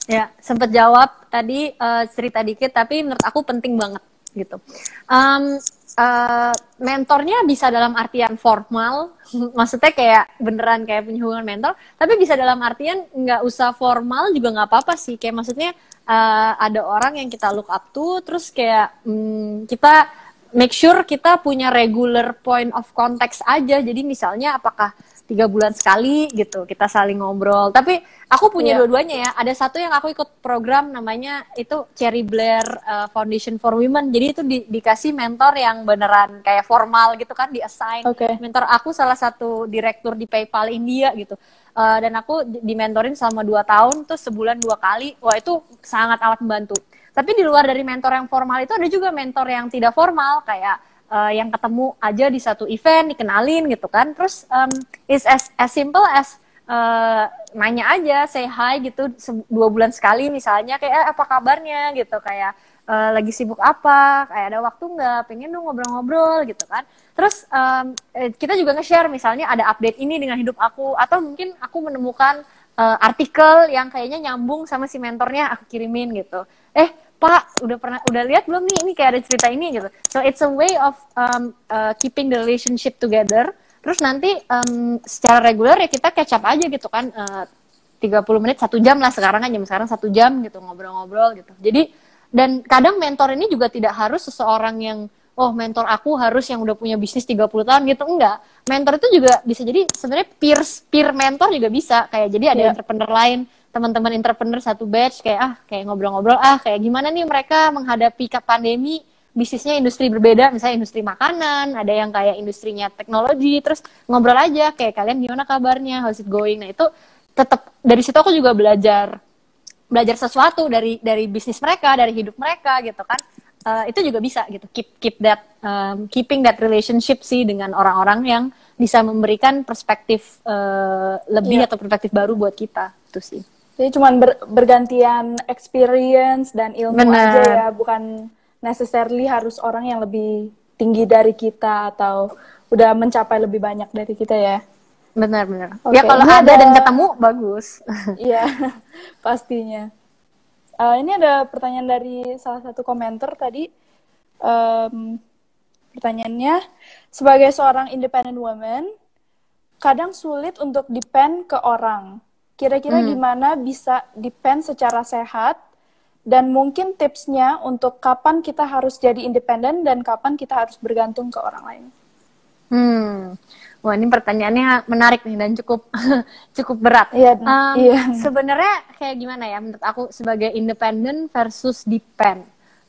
Ya, sempat jawab tadi uh, cerita dikit, tapi menurut aku penting banget gitu. Um, uh, mentornya bisa dalam artian formal, maksudnya kayak beneran kayak punya hubungan mentor, tapi bisa dalam artian nggak usah formal juga nggak apa-apa sih. Kayak maksudnya uh, ada orang yang kita look up to, terus kayak um, kita make sure kita punya regular point of contact aja. Jadi misalnya apakah tiga bulan sekali gitu kita saling ngobrol, tapi aku punya yeah. dua-duanya ya. Ada satu yang aku ikut program namanya itu Cherry Blair uh, Foundation for Women, jadi itu di, dikasih mentor yang beneran kayak formal gitu kan, di assign. Okay. Mentor aku salah satu direktur di PayPal India gitu, uh, dan aku dimentorin selama dua tahun tuh sebulan dua kali. Wah, itu sangat amat membantu. Tapi di luar dari mentor yang formal itu ada juga mentor yang tidak formal, kayak Uh, yang ketemu aja di satu event, dikenalin gitu kan. Terus um, is as, as simple as uh, nanya aja, say hi gitu, dua bulan sekali misalnya, kayak eh, apa kabarnya gitu, kayak uh, lagi sibuk apa, kayak ada waktu nggak, pengen dong ngobrol-ngobrol gitu kan. Terus um, kita juga nge-share misalnya ada update ini dengan hidup aku, atau mungkin aku menemukan uh, artikel yang kayaknya nyambung sama si mentornya, aku kirimin gitu. Eh, Pak, udah pernah udah lihat belum nih, ini kayak ada cerita ini gitu. So it's a way of um, uh, keeping the relationship together. Terus nanti um, secara reguler ya kita catch up aja gitu kan, uh, tiga puluh menit satu jam lah, sekarang kan jam sekarang satu jam gitu, ngobrol-ngobrol gitu. Jadi, dan kadang mentor ini juga tidak harus seseorang yang, oh mentor aku harus yang udah punya bisnis tiga puluh tahun gitu, enggak. Mentor itu juga bisa jadi sebenarnya peers, peer mentor juga bisa, kayak jadi ada yeah. entrepreneur lain, teman-teman entrepreneur satu batch, kayak ah kayak ngobrol-ngobrol, ah kayak gimana nih mereka menghadapi pandemi, bisnisnya industri berbeda, misalnya industri makanan, ada yang kayak industrinya teknologi, terus ngobrol aja kayak kalian gimana kabarnya, how's it going. Nah itu tetap dari situ aku juga belajar belajar sesuatu dari dari bisnis mereka, dari hidup mereka gitu kan. Uh, itu juga bisa gitu, keep keep that um, keeping that relationship sih dengan orang-orang yang bisa memberikan perspektif uh, lebih yeah. atau perspektif baru buat kita itu sih. Jadi cuma ber, bergantian experience dan ilmu Bener. aja ya, bukan necessarily harus orang yang lebih tinggi dari kita atau udah mencapai lebih banyak dari kita ya. Benar-benar. Okay. Ya kalau ada, ada dan ketemu bagus. Iya, pastinya. Uh, ini ada pertanyaan dari salah satu komentar tadi. Um, pertanyaannya, sebagai seorang independent woman, kadang sulit untuk depend ke orang. Kira-kira hmm. gimana bisa depend secara sehat, dan mungkin tipsnya untuk kapan kita harus jadi independen dan kapan kita harus bergantung ke orang lain. Hmm, wah ini pertanyaannya menarik nih dan cukup cukup berat. Iya. Um, iya. Sebenarnya kayak gimana ya menurut aku sebagai independen versus depend.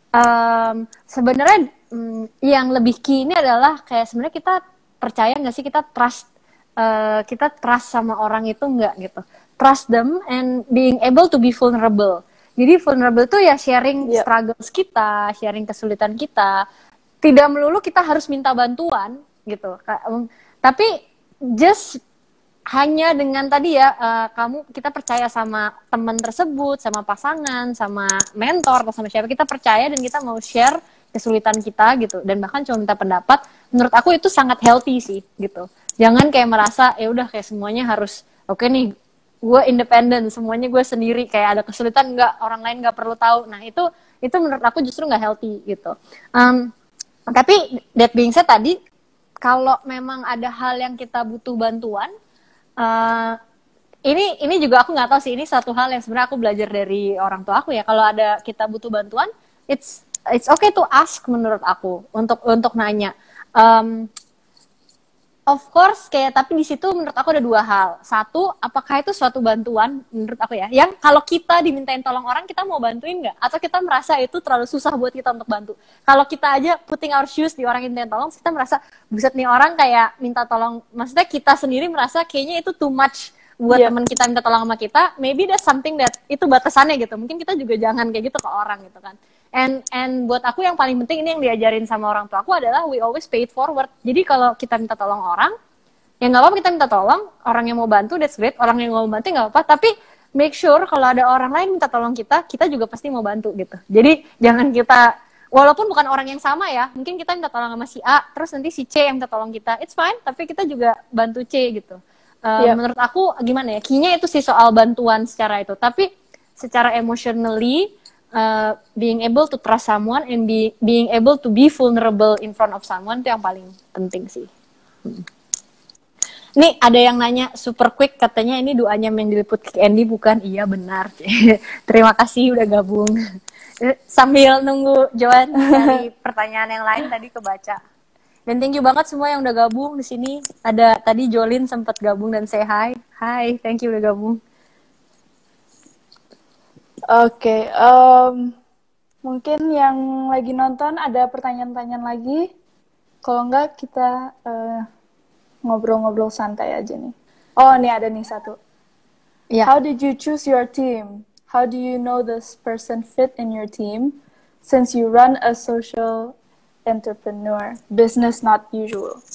Um, sebenarnya um, yang lebih key ini adalah kayak sebenarnya kita percaya nggak sih, kita trust uh, kita trust sama orang itu nggak gitu. Trust them and being able to be vulnerable. Jadi vulnerable tuh ya sharing yeah. struggles kita, sharing kesulitan kita. Tidak melulu kita harus minta bantuan gitu. Tapi just hanya dengan tadi ya, uh, kamu kita percaya sama teman tersebut, sama pasangan, sama mentor atau sama siapa, kita percaya dan kita mau share kesulitan kita gitu. Dan bahkan cuma minta pendapat. Menurut aku itu sangat healthy sih gitu. Jangan kayak merasa ya udah kayak semuanya harus oke okay nih, gue independen, semuanya gue sendiri, kayak ada kesulitan nggak, orang lain nggak perlu tahu. Nah itu itu menurut aku justru nggak healthy gitu. Um, tapi that being said tadi, kalau memang ada hal yang kita butuh bantuan, uh, ini ini juga aku nggak tahu sih, ini satu hal yang sebenarnya aku belajar dari orang tua aku ya. Kalau ada kita butuh bantuan, it's it's okay to ask menurut aku, untuk untuk nanya. Um, Of course, kayak tapi di situ menurut aku ada dua hal. Satu, apakah itu suatu bantuan menurut aku ya, yang kalau kita dimintain tolong orang, kita mau bantuin nggak? Atau kita merasa itu terlalu susah buat kita untuk bantu? Kalau kita aja putting our shoes di orang yang minta tolong, kita merasa, buset nih orang kayak minta tolong, maksudnya kita sendiri merasa kayaknya itu too much buat yeah. teman kita minta tolong sama kita. Maybe that's something that itu batasannya gitu. Mungkin kita juga jangan kayak gitu ke orang gitu kan. And and buat aku yang paling penting ini yang diajarin sama orang tua aku adalah we always pay it forward. Jadi kalau kita minta tolong orang, ya nggak apa-apa kita minta tolong, orang yang mau bantu that's great, orang yang mau bantu nggak apa-apa, tapi make sure kalau ada orang lain minta tolong kita, kita juga pasti mau bantu gitu. Jadi jangan kita, walaupun bukan orang yang sama ya, mungkin kita minta tolong sama si A, terus nanti si C yang minta tolong kita, it's fine, tapi kita juga bantu C gitu. Uh, yeah. Menurut aku gimana ya, key-nya itu sih soal bantuan secara itu, tapi secara emotionally, uh, being able to trust someone and be, being able to be vulnerable in front of someone itu yang paling penting sih. Hmm. Nih ada yang nanya super quick, katanya ini doanya yang diliput ke Andy bukan? Iya benar. Terima kasih udah gabung. Sambil nunggu Joan dari pertanyaan yang lain tadi kebaca. Dan thank you banget semua yang udah gabung di sini. Ada tadi Jolin sempat gabung dan say hi. Hi, thank you udah gabung. Oke, okay, um, mungkin yang lagi nonton ada pertanyaan-pertanyaan lagi. Kalau enggak kita uh, ngobrol-ngobrol santai aja nih. Oh, nih ada nih satu. Yeah. How did you choose your team? How do you know this person fit in your team? Since you run a social entrepreneur, business not usual.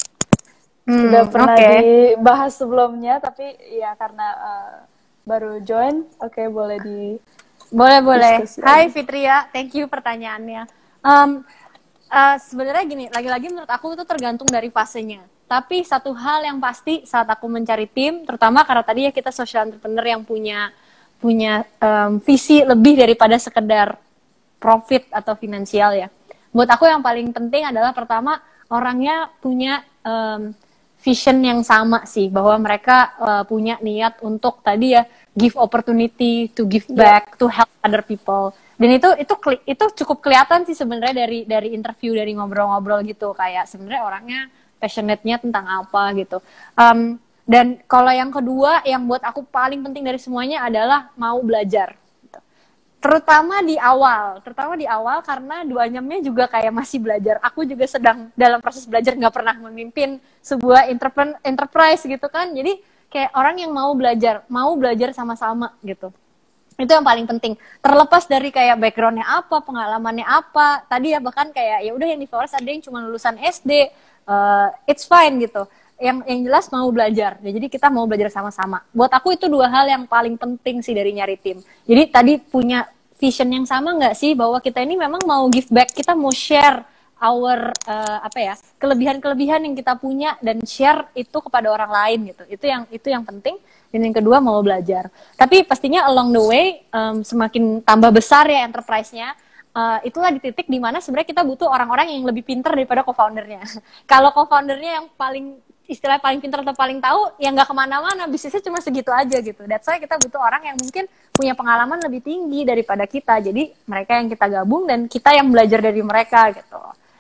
Hmm, Sudah pernah okay. dibahas sebelumnya, tapi ya karena uh, baru join, oke okay, boleh di. Boleh boleh. Hai Fitria, thank you pertanyaannya. Um, uh, Sebenarnya gini, lagi-lagi menurut aku itu tergantung dari fasenya. Tapi satu hal yang pasti saat aku mencari tim, terutama karena tadi ya kita social entrepreneur yang punya punya um, visi lebih daripada sekedar profit atau finansial ya. Buat aku yang paling penting adalah pertama orangnya punya um, vision yang sama sih, bahwa mereka uh, punya niat untuk tadi ya give opportunity to give back, yeah. to help other people. Dan itu itu itu cukup kelihatan sih sebenarnya dari dari interview, dari ngobrol-ngobrol gitu, kayak sebenarnya orangnya passionate-nya tentang apa gitu. Um, dan kalau yang kedua, yang buat aku paling penting dari semuanya adalah mau belajar. Gitu. Terutama di awal, terutama di awal karena duanyamnya juga kayak masih belajar. Aku juga sedang dalam proses belajar, nggak pernah memimpin sebuah enterprise gitu kan. Jadi kayak orang yang mau belajar, mau belajar sama-sama gitu. Itu yang paling penting. Terlepas dari kayak background-nya apa, pengalamannya apa. Tadi ya bahkan kayak ya udah yang di Flores ada yang cuma lulusan S D. Uh, it's fine gitu. Yang yang jelas mau belajar. Ya, jadi kita mau belajar sama-sama. Buat aku itu dua hal yang paling penting sih dari nyari tim. Jadi tadi punya vision yang sama nggak sih bahwa kita ini memang mau give back, kita mau share our uh, apa ya kelebihan-kelebihan yang kita punya dan share itu kepada orang lain gitu. Itu yang itu yang penting. Dan yang kedua mau belajar. Tapi pastinya along the way um, semakin tambah besar ya enterprise-nya. Uh, itulah di titik dimana sebenarnya kita butuh orang-orang yang lebih pintar daripada co-foundernya. Kalau co-foundernya yang paling istilah paling pintar atau paling tahu, ya nggak kemana-mana, bisnisnya cuma segitu aja gitu. That's why kita butuh orang yang mungkin punya pengalaman lebih tinggi daripada kita. Jadi mereka yang kita gabung dan kita yang belajar dari mereka gitu.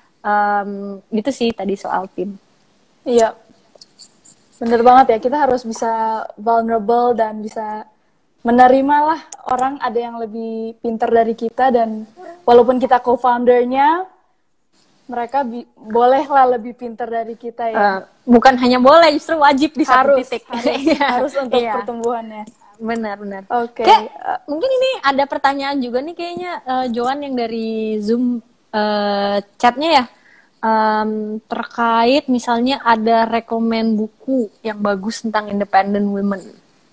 Um, gitu sih tadi soal tim. Iya, bener banget ya. Kita harus bisa vulnerable dan bisa menerimalah orang ada yang lebih pintar dari kita, dan walaupun kita co-foundernya, mereka bi- bolehlah lebih pintar dari kita ya. Uh, bukan hanya boleh, justru wajib di satu harus, titik. Harus, harus untuk iya. pertumbuhannya. Benar-benar. Oke. Okay. Uh, mungkin ini ada pertanyaan juga nih kayaknya uh, Joan yang dari Zoom uh, chatnya ya. Um, terkait misalnya ada rekomen buku yang bagus tentang independent women.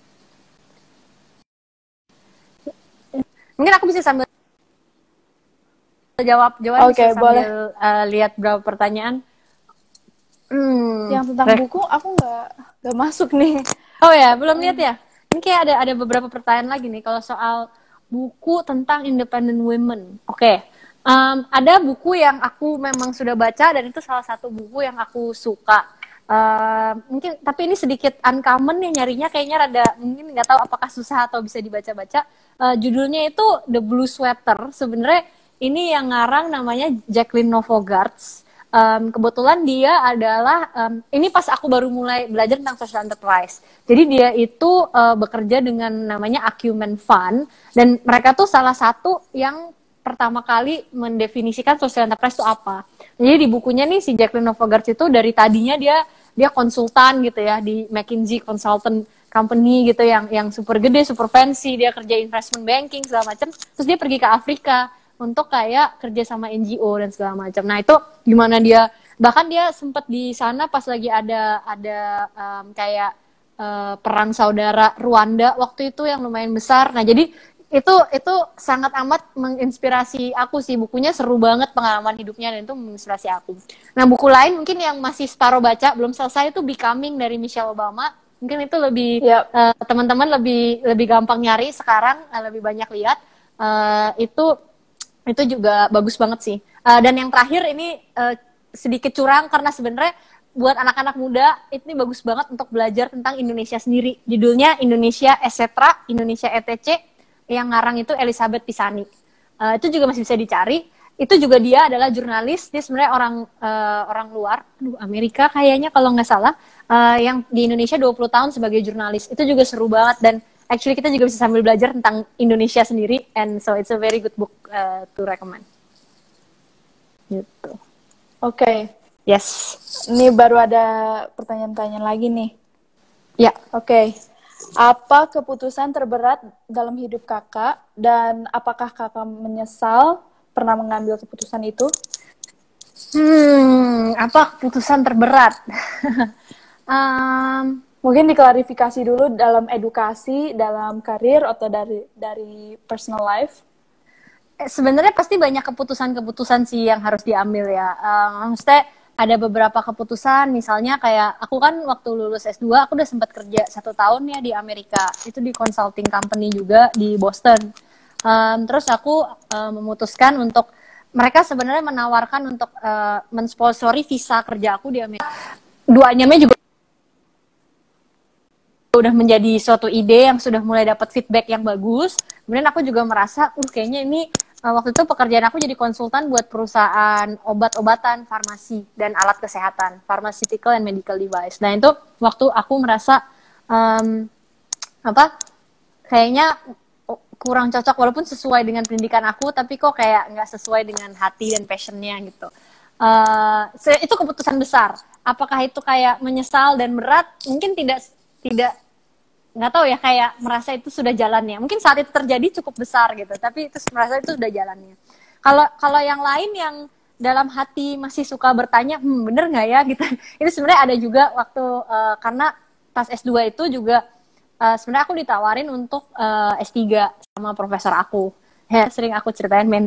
Mungkin aku bisa sambil jawab, Joan okay, bisa sambil uh, lihat beberapa pertanyaan. Hmm, yang tentang re- buku aku nggak nggak masuk nih. Oh ya, belum lihat ya? Ini kayak ada ada beberapa pertanyaan lagi nih kalau soal buku tentang independent women. Oke, okay. um, ada buku yang aku memang sudah baca dan itu salah satu buku yang aku suka. Uh, mungkin tapi ini sedikit uncommon nih nyarinya, kayaknya rada mungkin nggak tahu apakah susah atau bisa dibaca-baca. Uh, judulnya itu The Blue Sweater. Sebenarnya ini yang ngarang namanya Jacqueline Novogratz. Um, kebetulan dia adalah um, ini pas aku baru mulai belajar tentang social enterprise. Jadi dia itu uh, bekerja dengan namanya Acumen Fund, dan mereka tuh salah satu yang pertama kali mendefinisikan social enterprise itu apa. Jadi di bukunya nih si Jacqueline Novogratz itu dari tadinya dia dia konsultan gitu ya di McKinsey Consultant Company gitu yang yang super gede, super fancy, dia kerja investment banking segala macam. Terus dia pergi ke Afrika untuk kayak kerja sama N G O dan segala macam. Nah, itu gimana dia bahkan dia sempat di sana pas lagi ada ada um, kayak uh, perang saudara Rwanda waktu itu yang lumayan besar. Nah, jadi itu itu sangat amat menginspirasi aku sih, bukunya seru banget pengalaman hidupnya dan itu menginspirasi aku. Nah, buku lain mungkin yang masih separuh baca belum selesai itu Becoming dari Michelle Obama. Mungkin itu lebih Yep. uh, teman-teman lebih lebih gampang nyari sekarang, uh, lebih banyak lihat. Uh, itu itu juga bagus banget sih. Uh, dan yang terakhir ini uh, sedikit curang karena sebenarnya buat anak-anak muda ini bagus banget untuk belajar tentang Indonesia sendiri. Judulnya Indonesia et cetera, Indonesia E T C, yang ngarang itu Elizabeth Pisani. Uh, itu juga masih bisa dicari. Itu juga dia adalah jurnalis, dia sebenarnya orang uh, orang luar, aduh Amerika kayaknya kalau nggak salah, uh, yang di Indonesia dua puluh tahun sebagai jurnalis. Itu juga seru banget dan actually kita juga bisa sambil belajar tentang Indonesia sendiri, and so it's a very good book uh, to recommend. Gitu. Oke. Okay. Yes. Ini baru ada pertanyaan-pertanyaan lagi nih. Ya. Oke. Okay. Apa keputusan terberat dalam hidup kakak dan apakah kakak menyesal pernah mengambil keputusan itu? Hmm, apa keputusan terberat? um, Mungkin diklarifikasi dulu dalam edukasi, dalam karir, atau dari dari personal life. Sebenarnya pasti banyak keputusan-keputusan sih yang harus diambil ya. Um, maksudnya ada beberapa keputusan, misalnya kayak aku kan waktu lulus S dua, aku udah sempat kerja satu tahun ya di Amerika. Itu di consulting company juga di Boston. Um, terus aku um, memutuskan untuk, mereka sebenarnya menawarkan untuk uh, mensponsori visa kerja aku di Amerika. Duanya juga udah menjadi suatu ide yang sudah mulai dapat feedback yang bagus. Kemudian aku juga merasa, uh, kayaknya ini uh, waktu itu pekerjaan aku jadi konsultan buat perusahaan obat-obatan, farmasi, dan alat kesehatan, pharmaceutical and medical device. Nah itu waktu aku merasa um, apa kayaknya kurang cocok, walaupun sesuai dengan pendidikan aku, tapi kok kayak nggak sesuai dengan hati dan passionnya gitu. Uh, itu keputusan besar. Apakah itu kayak menyesal dan berat? Mungkin tidak, tidak nggak tahu ya, kayak merasa itu sudah jalannya. Mungkin saat itu terjadi cukup besar gitu, tapi itu merasa itu sudah jalannya. Kalau kalau yang lain yang dalam hati masih suka bertanya, hmm bener nggak ya gitu. Itu sebenarnya ada juga waktu uh, karena pas S dua itu juga Uh, sebenarnya aku ditawarin untuk uh, S tiga sama profesor aku. Ya, sering aku ceritain men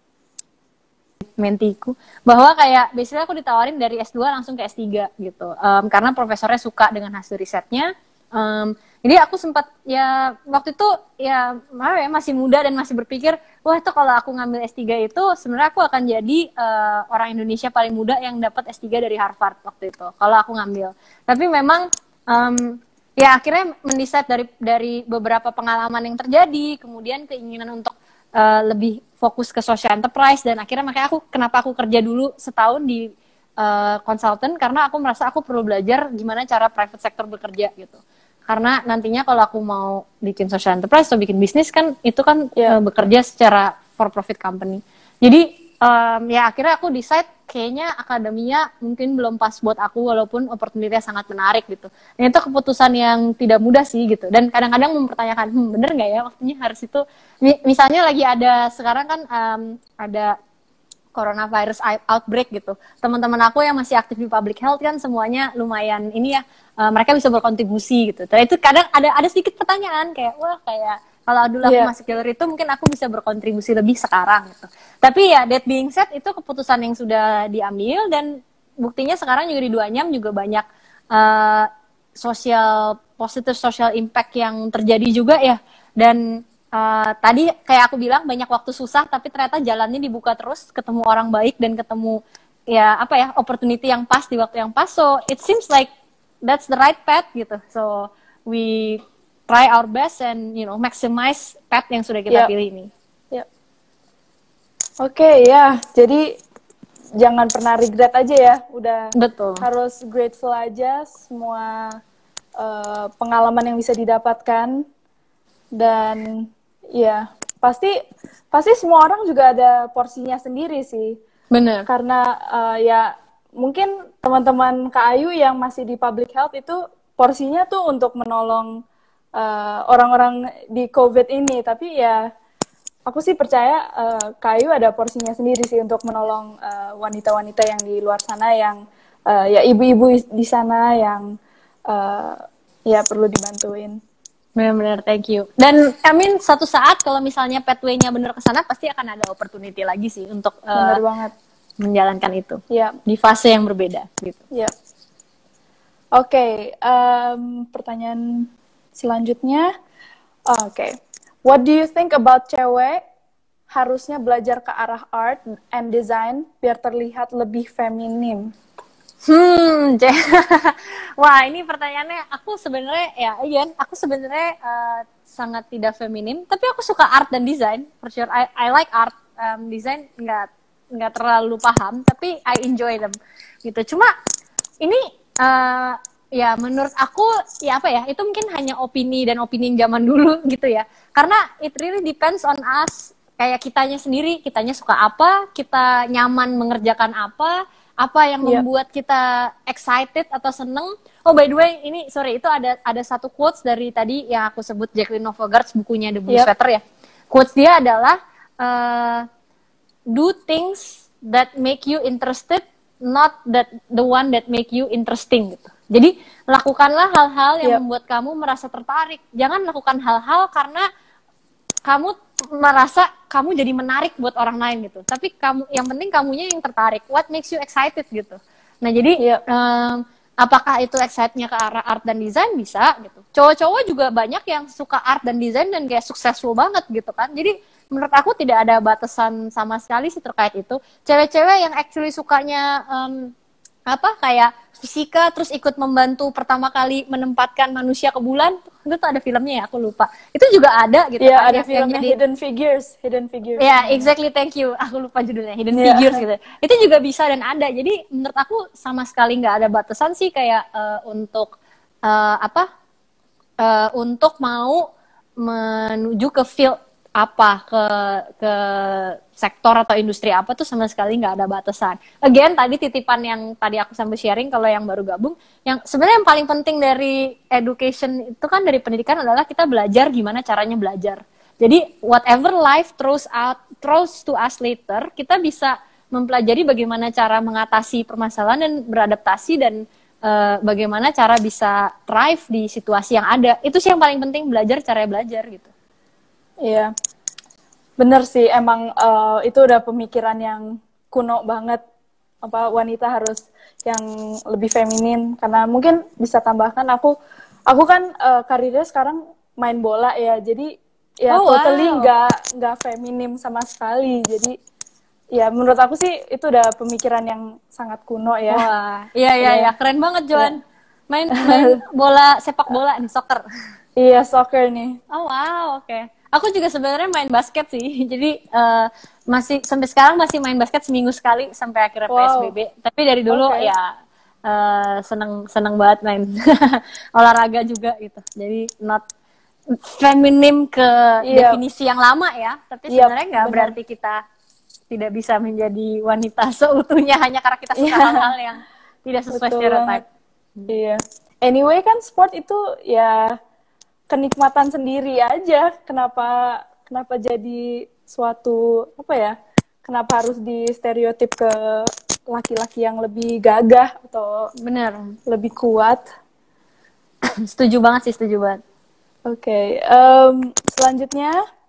mentiku bahwa kayak biasanya aku ditawarin dari S dua langsung ke S tiga gitu. Um, karena profesornya suka dengan hasil risetnya. Um, jadi aku sempat ya waktu itu ya, ya masih muda dan masih berpikir, wah itu kalau aku ngambil S tiga itu sebenarnya aku akan jadi uh, orang Indonesia paling muda yang dapat S tiga dari Harvard waktu itu kalau aku ngambil. Tapi memang um, ya akhirnya mendesain dari dari beberapa pengalaman yang terjadi, kemudian keinginan untuk uh, lebih fokus ke social enterprise, dan akhirnya makanya aku kenapa aku kerja dulu setahun di uh, consultant, karena aku merasa aku perlu belajar gimana cara private sector bekerja gitu. Karena nantinya kalau aku mau bikin social enterprise atau bikin bisnis kan itu kan yeah. uh, bekerja secara for profit company. Jadi um, ya akhirnya aku decide kayaknya akademia mungkin belum pas buat aku, walaupun opportunity-nya sangat menarik gitu. Dan itu keputusan yang tidak mudah sih gitu. Dan kadang-kadang mempertanyakan, hmm bener nggak ya waktunya harus itu. Misalnya lagi ada sekarang kan um, ada coronavirus outbreak gitu. Teman-teman aku yang masih aktif di public health kan semuanya lumayan ini ya, uh, mereka bisa berkontribusi gitu. Tapi itu kadang ada ada sedikit pertanyaan kayak, wah kayak kalau dulu aku yeah. masuk jalur itu mungkin aku bisa berkontribusi lebih sekarang gitu. Tapi ya that being said, itu keputusan yang sudah diambil, dan buktinya sekarang juga di dua puluh enam juga banyak uh, social positive social impact yang terjadi juga ya. Dan uh, tadi kayak aku bilang banyak waktu susah, tapi ternyata jalannya dibuka terus, ketemu orang baik dan ketemu ya apa ya opportunity yang pas di waktu yang pas. So it seems like that's the right path gitu. So we try our best and you know maximize path yang sudah kita yep. pilih ini. Yep. Oke okay, ya, jadi jangan pernah regret aja ya, udah betul. Harus grateful aja semua uh, pengalaman yang bisa didapatkan, dan ya pasti pasti semua orang juga ada porsinya sendiri sih. Bener. Karena uh, ya mungkin teman-teman Kak Ayu yang masih di public health itu porsinya tuh untuk menolong Uh, orang-orang di COVID ini, tapi ya aku sih percaya uh, Kak Ayu ada porsinya sendiri sih untuk menolong uh, wanita-wanita yang di luar sana, yang uh, ya ibu-ibu di sana yang uh, ya perlu dibantuin. Benar-benar, thank you. Dan I mean satu saat kalau misalnya pathway-nya benar ke sana, pasti akan ada opportunity lagi sih untuk uh, benar banget menjalankan itu. Yeah. Di fase yang berbeda gitu. Iya. Yeah. Oke, em, pertanyaan selanjutnya. Oke, what do you think about cewek harusnya belajar ke arah art and design biar terlihat lebih feminim? Hmm, Je- wah ini pertanyaannya aku sebenarnya ya Ian, aku sebenarnya eh, sangat tidak feminim, tapi aku suka art dan desain, for sure. I, I like art, um, desain nggak nggak terlalu paham, tapi I enjoy them gitu. Cuma ini eh, ya menurut aku ya apa ya, itu mungkin hanya opini dan opini zaman dulu gitu ya, karena it really depends on us, kayak kitanya sendiri, kitanya suka apa, kita nyaman mengerjakan apa, apa yang Yep. membuat kita excited atau seneng. Oh by the way, ini sorry, itu ada ada satu quotes dari tadi yang aku sebut, Jacqueline Novogratz, bukunya The Blue Yep. Sweater ya. Quotes dia adalah uh, do things that make you interested, not that the one that make you interesting gitu. Jadi lakukanlah hal-hal yang Yep. membuat kamu merasa tertarik. Jangan lakukan hal-hal karena kamu merasa kamu jadi menarik buat orang lain gitu. Tapi kamu, yang penting kamunya yang tertarik. What makes you excited gitu. Nah jadi Yep. um, apakah itu excite-nya ke arah art dan desain? Bisa gitu. Cowok-cowok juga banyak yang suka art dan desain dan kayak successful banget gitu kan. Jadi menurut aku tidak ada batasan sama sekali sih terkait itu. Cewek-cewek yang actually sukanya um, apa kayak fisika terus ikut membantu pertama kali menempatkan manusia ke bulan, itu tuh ada filmnya ya, aku lupa, itu juga ada gitu Iya, kan, ada yang, filmnya yang jadi, Hidden Figures, Hidden Figures. ya yeah, exactly, thank you, aku lupa judulnya, Hidden Yeah. Figures gitu, itu juga bisa dan ada. Jadi menurut aku sama sekali nggak ada batasan sih kayak uh, untuk uh, apa uh, untuk mau menuju ke field apa, ke ke sektor atau industri apa tuh sama sekali nggak ada batasan. Again, tadi titipan yang tadi aku sambil sharing, kalau yang baru gabung, yang sebenarnya yang paling penting dari education itu kan, dari pendidikan, adalah kita belajar gimana caranya belajar. Jadi whatever life throws out throws to us later, kita bisa mempelajari bagaimana cara mengatasi permasalahan dan beradaptasi, dan uh, bagaimana cara bisa thrive di situasi yang ada. Itu sih yang paling penting, belajar cara belajar gitu. Iya, bener sih. Emang uh, itu udah pemikiran yang kuno banget. Apa wanita harus yang lebih feminin. Karena mungkin bisa tambahkan aku, aku kan uh, karirnya sekarang main bola ya. Jadi ya Oh, totally wow. nggak nggak feminim sama sekali. Jadi ya menurut aku sih itu udah pemikiran yang sangat kuno ya. Wah, iya iya Iya. iya, keren banget Joan. Iya. Main main bola, sepak bola nih, soccer. Iya, soccer nih. Oh wow, oke. Okay. Aku juga sebenarnya main basket sih. Jadi uh, masih sampai sekarang masih main basket seminggu sekali sampai akhirnya Wow. P S B B. Tapi dari dulu Okay. ya uh, seneng seneng banget main olahraga juga gitu. Jadi not feminim ke Iya. definisi yang lama ya. Tapi Iya, sebenarnya nggak benar. berarti kita tidak bisa menjadi wanita seutuhnya hanya karena kita suka Iya. hal-hal yang tidak sesuai Betul stereotip. Iya. Anyway kan sport itu ya kenikmatan sendiri aja. Kenapa kenapa jadi suatu apa ya? Kenapa harus di stereotip ke laki-laki yang lebih gagah atau Bener. lebih kuat? Setuju banget sih, setuju banget. Oke, okay. um, selanjutnya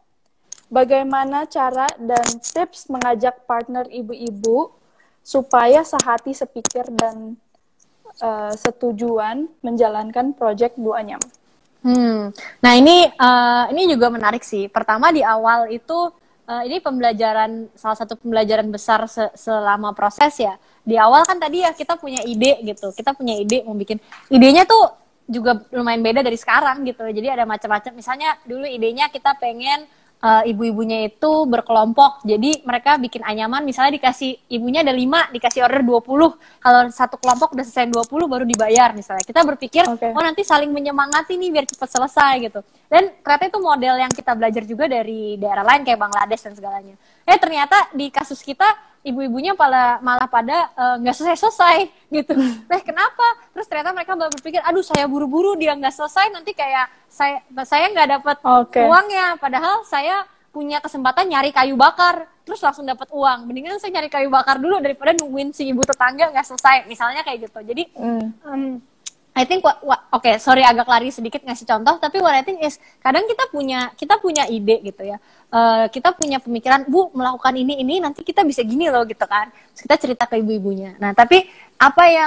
bagaimana cara dan tips mengajak partner ibu-ibu supaya sehati sepikir dan uh, setujuan menjalankan proyek Bu Anyam? Hmm. Nah ini uh, ini juga menarik sih. Pertama di awal itu uh, ini pembelajaran, salah satu pembelajaran besar se selama proses ya. Di awal kan tadi ya kita punya ide gitu. Kita punya ide mau bikin, idenya tuh juga lumayan beda dari sekarang gitu. Jadi ada macam-macam. Misalnya dulu idenya kita pengen uh, ibu-ibunya itu berkelompok. Jadi mereka bikin anyaman, misalnya dikasih, ibunya ada lima, dikasih order dua puluh. Kalau satu kelompok udah selesai dua puluh baru dibayar misalnya. Kita berpikir, Okay. oh nanti saling menyemangati nih biar cepat selesai gitu. Dan ternyata itu model yang kita belajar juga dari daerah lain kayak Bangladesh dan segalanya. Eh ternyata di kasus kita ibu-ibunya malah malah pada nggak uh, selesai-selesai gitu. Nah kenapa? Terus ternyata mereka baru berpikir, aduh saya buru-buru dia nggak selesai, nanti kayak saya saya nggak dapat Okay. uangnya. Padahal saya punya kesempatan nyari kayu bakar, terus langsung dapat uang. Mendingan saya nyari kayu bakar dulu daripada nungguin si ibu tetangga nggak selesai. Misalnya kayak gitu. Jadi Mm. um, I think what, what oke okay, sorry agak lari sedikit ngasih contoh, tapi what I think is kadang kita punya kita punya ide gitu ya, uh, kita punya pemikiran, Bu melakukan ini ini nanti kita bisa gini loh gitu kan, terus kita cerita ke ibu-ibunya. Nah tapi apa yang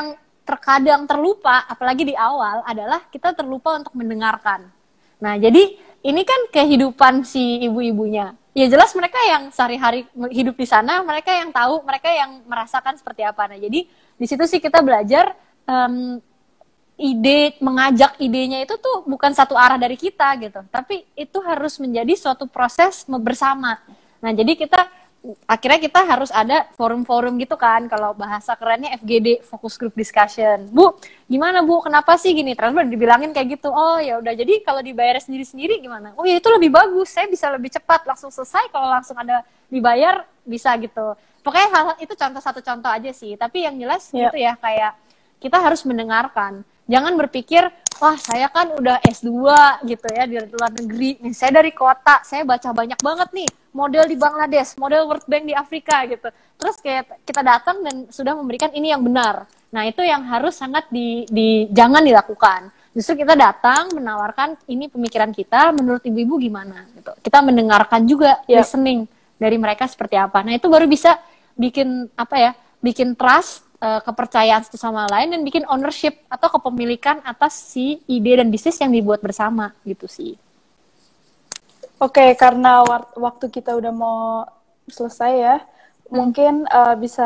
terkadang terlupa, apalagi di awal, adalah kita terlupa untuk mendengarkan. Nah, jadi ini kan kehidupan si ibu-ibunya. Ya jelas mereka yang sehari-hari hidup di sana, mereka yang tahu, mereka yang merasakan seperti apa. Nah, jadi di situ sih kita belajar um, ide, mengajak idenya itu tuh bukan satu arah dari kita gitu, tapi itu harus menjadi suatu proses bersama. Nah, jadi kita akhirnya kita harus ada forum-forum gitu kan, kalau bahasa kerennya F G D, focus group discussion. Bu, gimana Bu, kenapa sih gini? Terus baru dibilangin kayak gitu. Oh ya udah, jadi kalau dibayar sendiri-sendiri gimana? Oh ya itu lebih bagus, saya bisa lebih cepat langsung selesai kalau langsung ada dibayar bisa gitu. Pokoknya hal, hal itu contoh satu contoh aja sih, tapi yang jelas yeah. gitu ya, kayak kita harus mendengarkan. Jangan berpikir, wah saya kan udah S dua gitu ya di luar negeri, nih saya dari kota, saya baca banyak banget nih, model di Bangladesh, model World Bank di Afrika gitu. Terus kayak kita datang dan sudah memberikan ini yang benar. Nah itu yang harus sangat di, di jangan dilakukan. Justru kita datang menawarkan ini pemikiran kita, menurut ibu-ibu gimana gitu. Kita mendengarkan juga, yeah. listening dari mereka seperti apa. Nah itu baru bisa bikin apa ya, bikin trust, kepercayaan satu sama lain, dan bikin ownership atau kepemilikan atas si ide dan bisnis yang dibuat bersama gitu sih. Oke, okay, karena waktu kita udah mau selesai ya, hmm. mungkin uh, bisa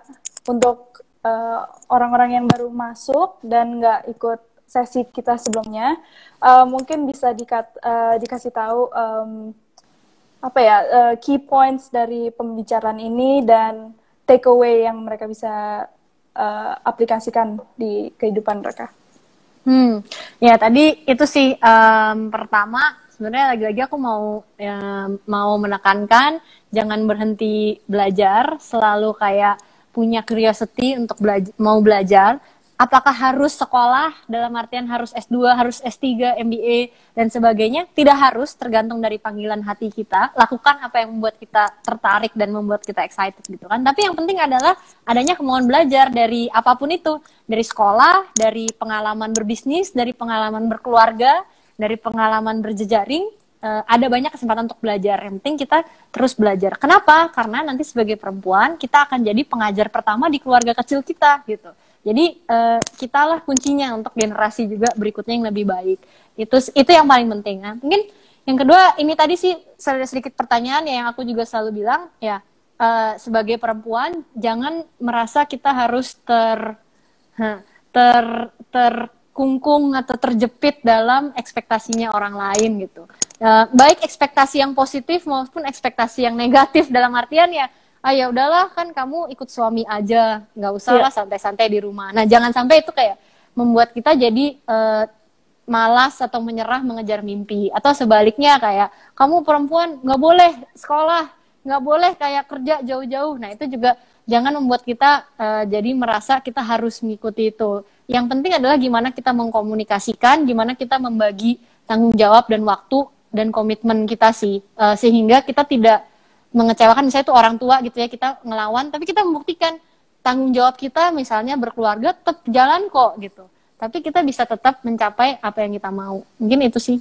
untuk uh, orang-orang yang baru masuk dan nggak ikut sesi kita sebelumnya, uh, mungkin bisa dikat, uh, dikasih tahu um, apa ya uh, key points dari pembicaraan ini dan takeaway yang mereka bisa Uh, aplikasikan di kehidupan mereka. Hmm, ya tadi itu sih um, pertama sebenarnya lagi-lagi aku mau ya, mau menekankan jangan berhenti belajar, selalu kayak punya curiosity untuk belajar, mau belajar. Apakah harus sekolah dalam artian harus S dua, harus S tiga, M B A dan sebagainya? Tidak harus, tergantung dari panggilan hati kita. Lakukan apa yang membuat kita tertarik dan membuat kita excited gitu kan. Tapi yang penting adalah adanya kemauan belajar dari apapun itu, dari sekolah, dari pengalaman berbisnis, dari pengalaman berkeluarga, dari pengalaman berjejaring. Uh, ada banyak kesempatan untuk belajar. Yang penting kita terus belajar. Kenapa? Karena nanti sebagai perempuan kita akan jadi pengajar pertama di keluarga kecil kita gitu. Jadi uh, kitalah kuncinya untuk generasi juga berikutnya yang lebih baik. Itu itu yang paling penting. Nah, mungkin yang kedua ini tadi sih sedikit pertanyaan yang aku juga selalu bilang ya, uh, sebagai perempuan jangan merasa kita harus ter ter terkungkung atau terjepit dalam ekspektasinya orang lain gitu. Uh, baik ekspektasi yang positif maupun ekspektasi yang negatif, dalam artian ya, ah ya udahlah kan kamu ikut suami aja, nggak usah lah yeah. santai-santai di rumah. Nah jangan sampai itu kayak membuat kita jadi uh, malas atau menyerah mengejar mimpi, atau sebaliknya kayak kamu perempuan nggak boleh sekolah, nggak boleh kayak kerja jauh-jauh. Nah itu juga jangan membuat kita uh, jadi merasa kita harus mengikuti itu. Yang penting adalah gimana kita mengkomunikasikan, gimana kita membagi tanggung jawab dan waktu dan komitmen kita sih, uh, sehingga kita tidak mengecewakan misalnya itu orang tua gitu ya, kita ngelawan, tapi kita membuktikan tanggung jawab kita misalnya berkeluarga tetap jalan kok gitu, tapi kita bisa tetap mencapai apa yang kita mau. Mungkin itu sih.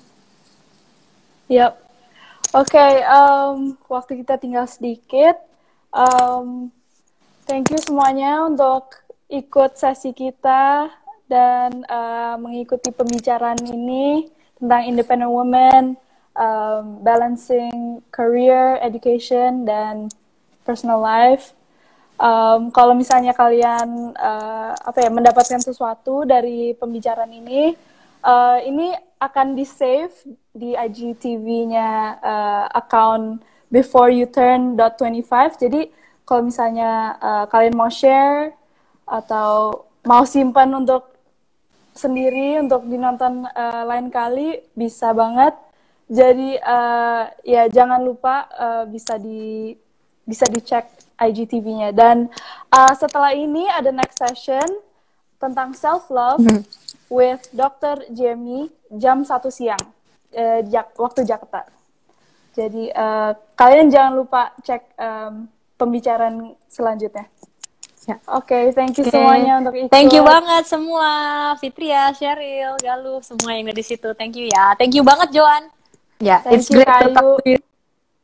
Yap. Oke, okay, um, waktu kita tinggal sedikit. Um, thank you semuanya untuk ikut sesi kita dan uh, mengikuti pembicaraan ini tentang independent women, Um, balancing career, education, dan personal life. Um, kalau misalnya kalian uh, apa ya mendapatkan sesuatu dari pembicaraan ini, uh, ini akan di save di I G T V-nya uh, account before you turn dot twenty-five. Jadi kalau misalnya uh, kalian mau share atau mau simpan untuk sendiri untuk dinonton uh, lain kali, bisa banget. Jadi uh, ya jangan lupa uh, bisa di bisa dicek I G T V-nya. Dan uh, setelah ini ada next session tentang self love mm-hmm. with dokter Jamie jam satu siang uh, Jak- waktu Jakarta. Jadi uh, kalian jangan lupa cek um, pembicaraan selanjutnya. Ya. Oke, okay, thank you okay. semuanya untuk ikut. Thank you banget semua, Fitria, Sheryl, Galuh, semua yang ada di situ. Thank you ya. Thank you banget Joan. Yeah, Thank it's you, great Kayu. to talk to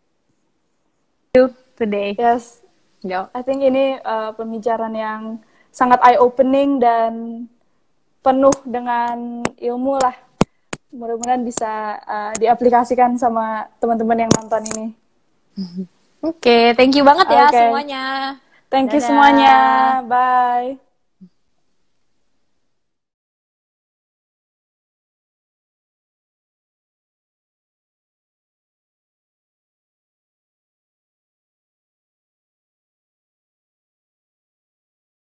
you today. Yes, Yo. I think ini uh, pembicaraan yang sangat eye-opening dan penuh dengan ilmu lah. Mudah-mudahan bisa uh, diaplikasikan sama teman-teman yang nonton ini. Oke, okay, thank you banget ya okay. semuanya. Thank Dadah. you semuanya. Bye.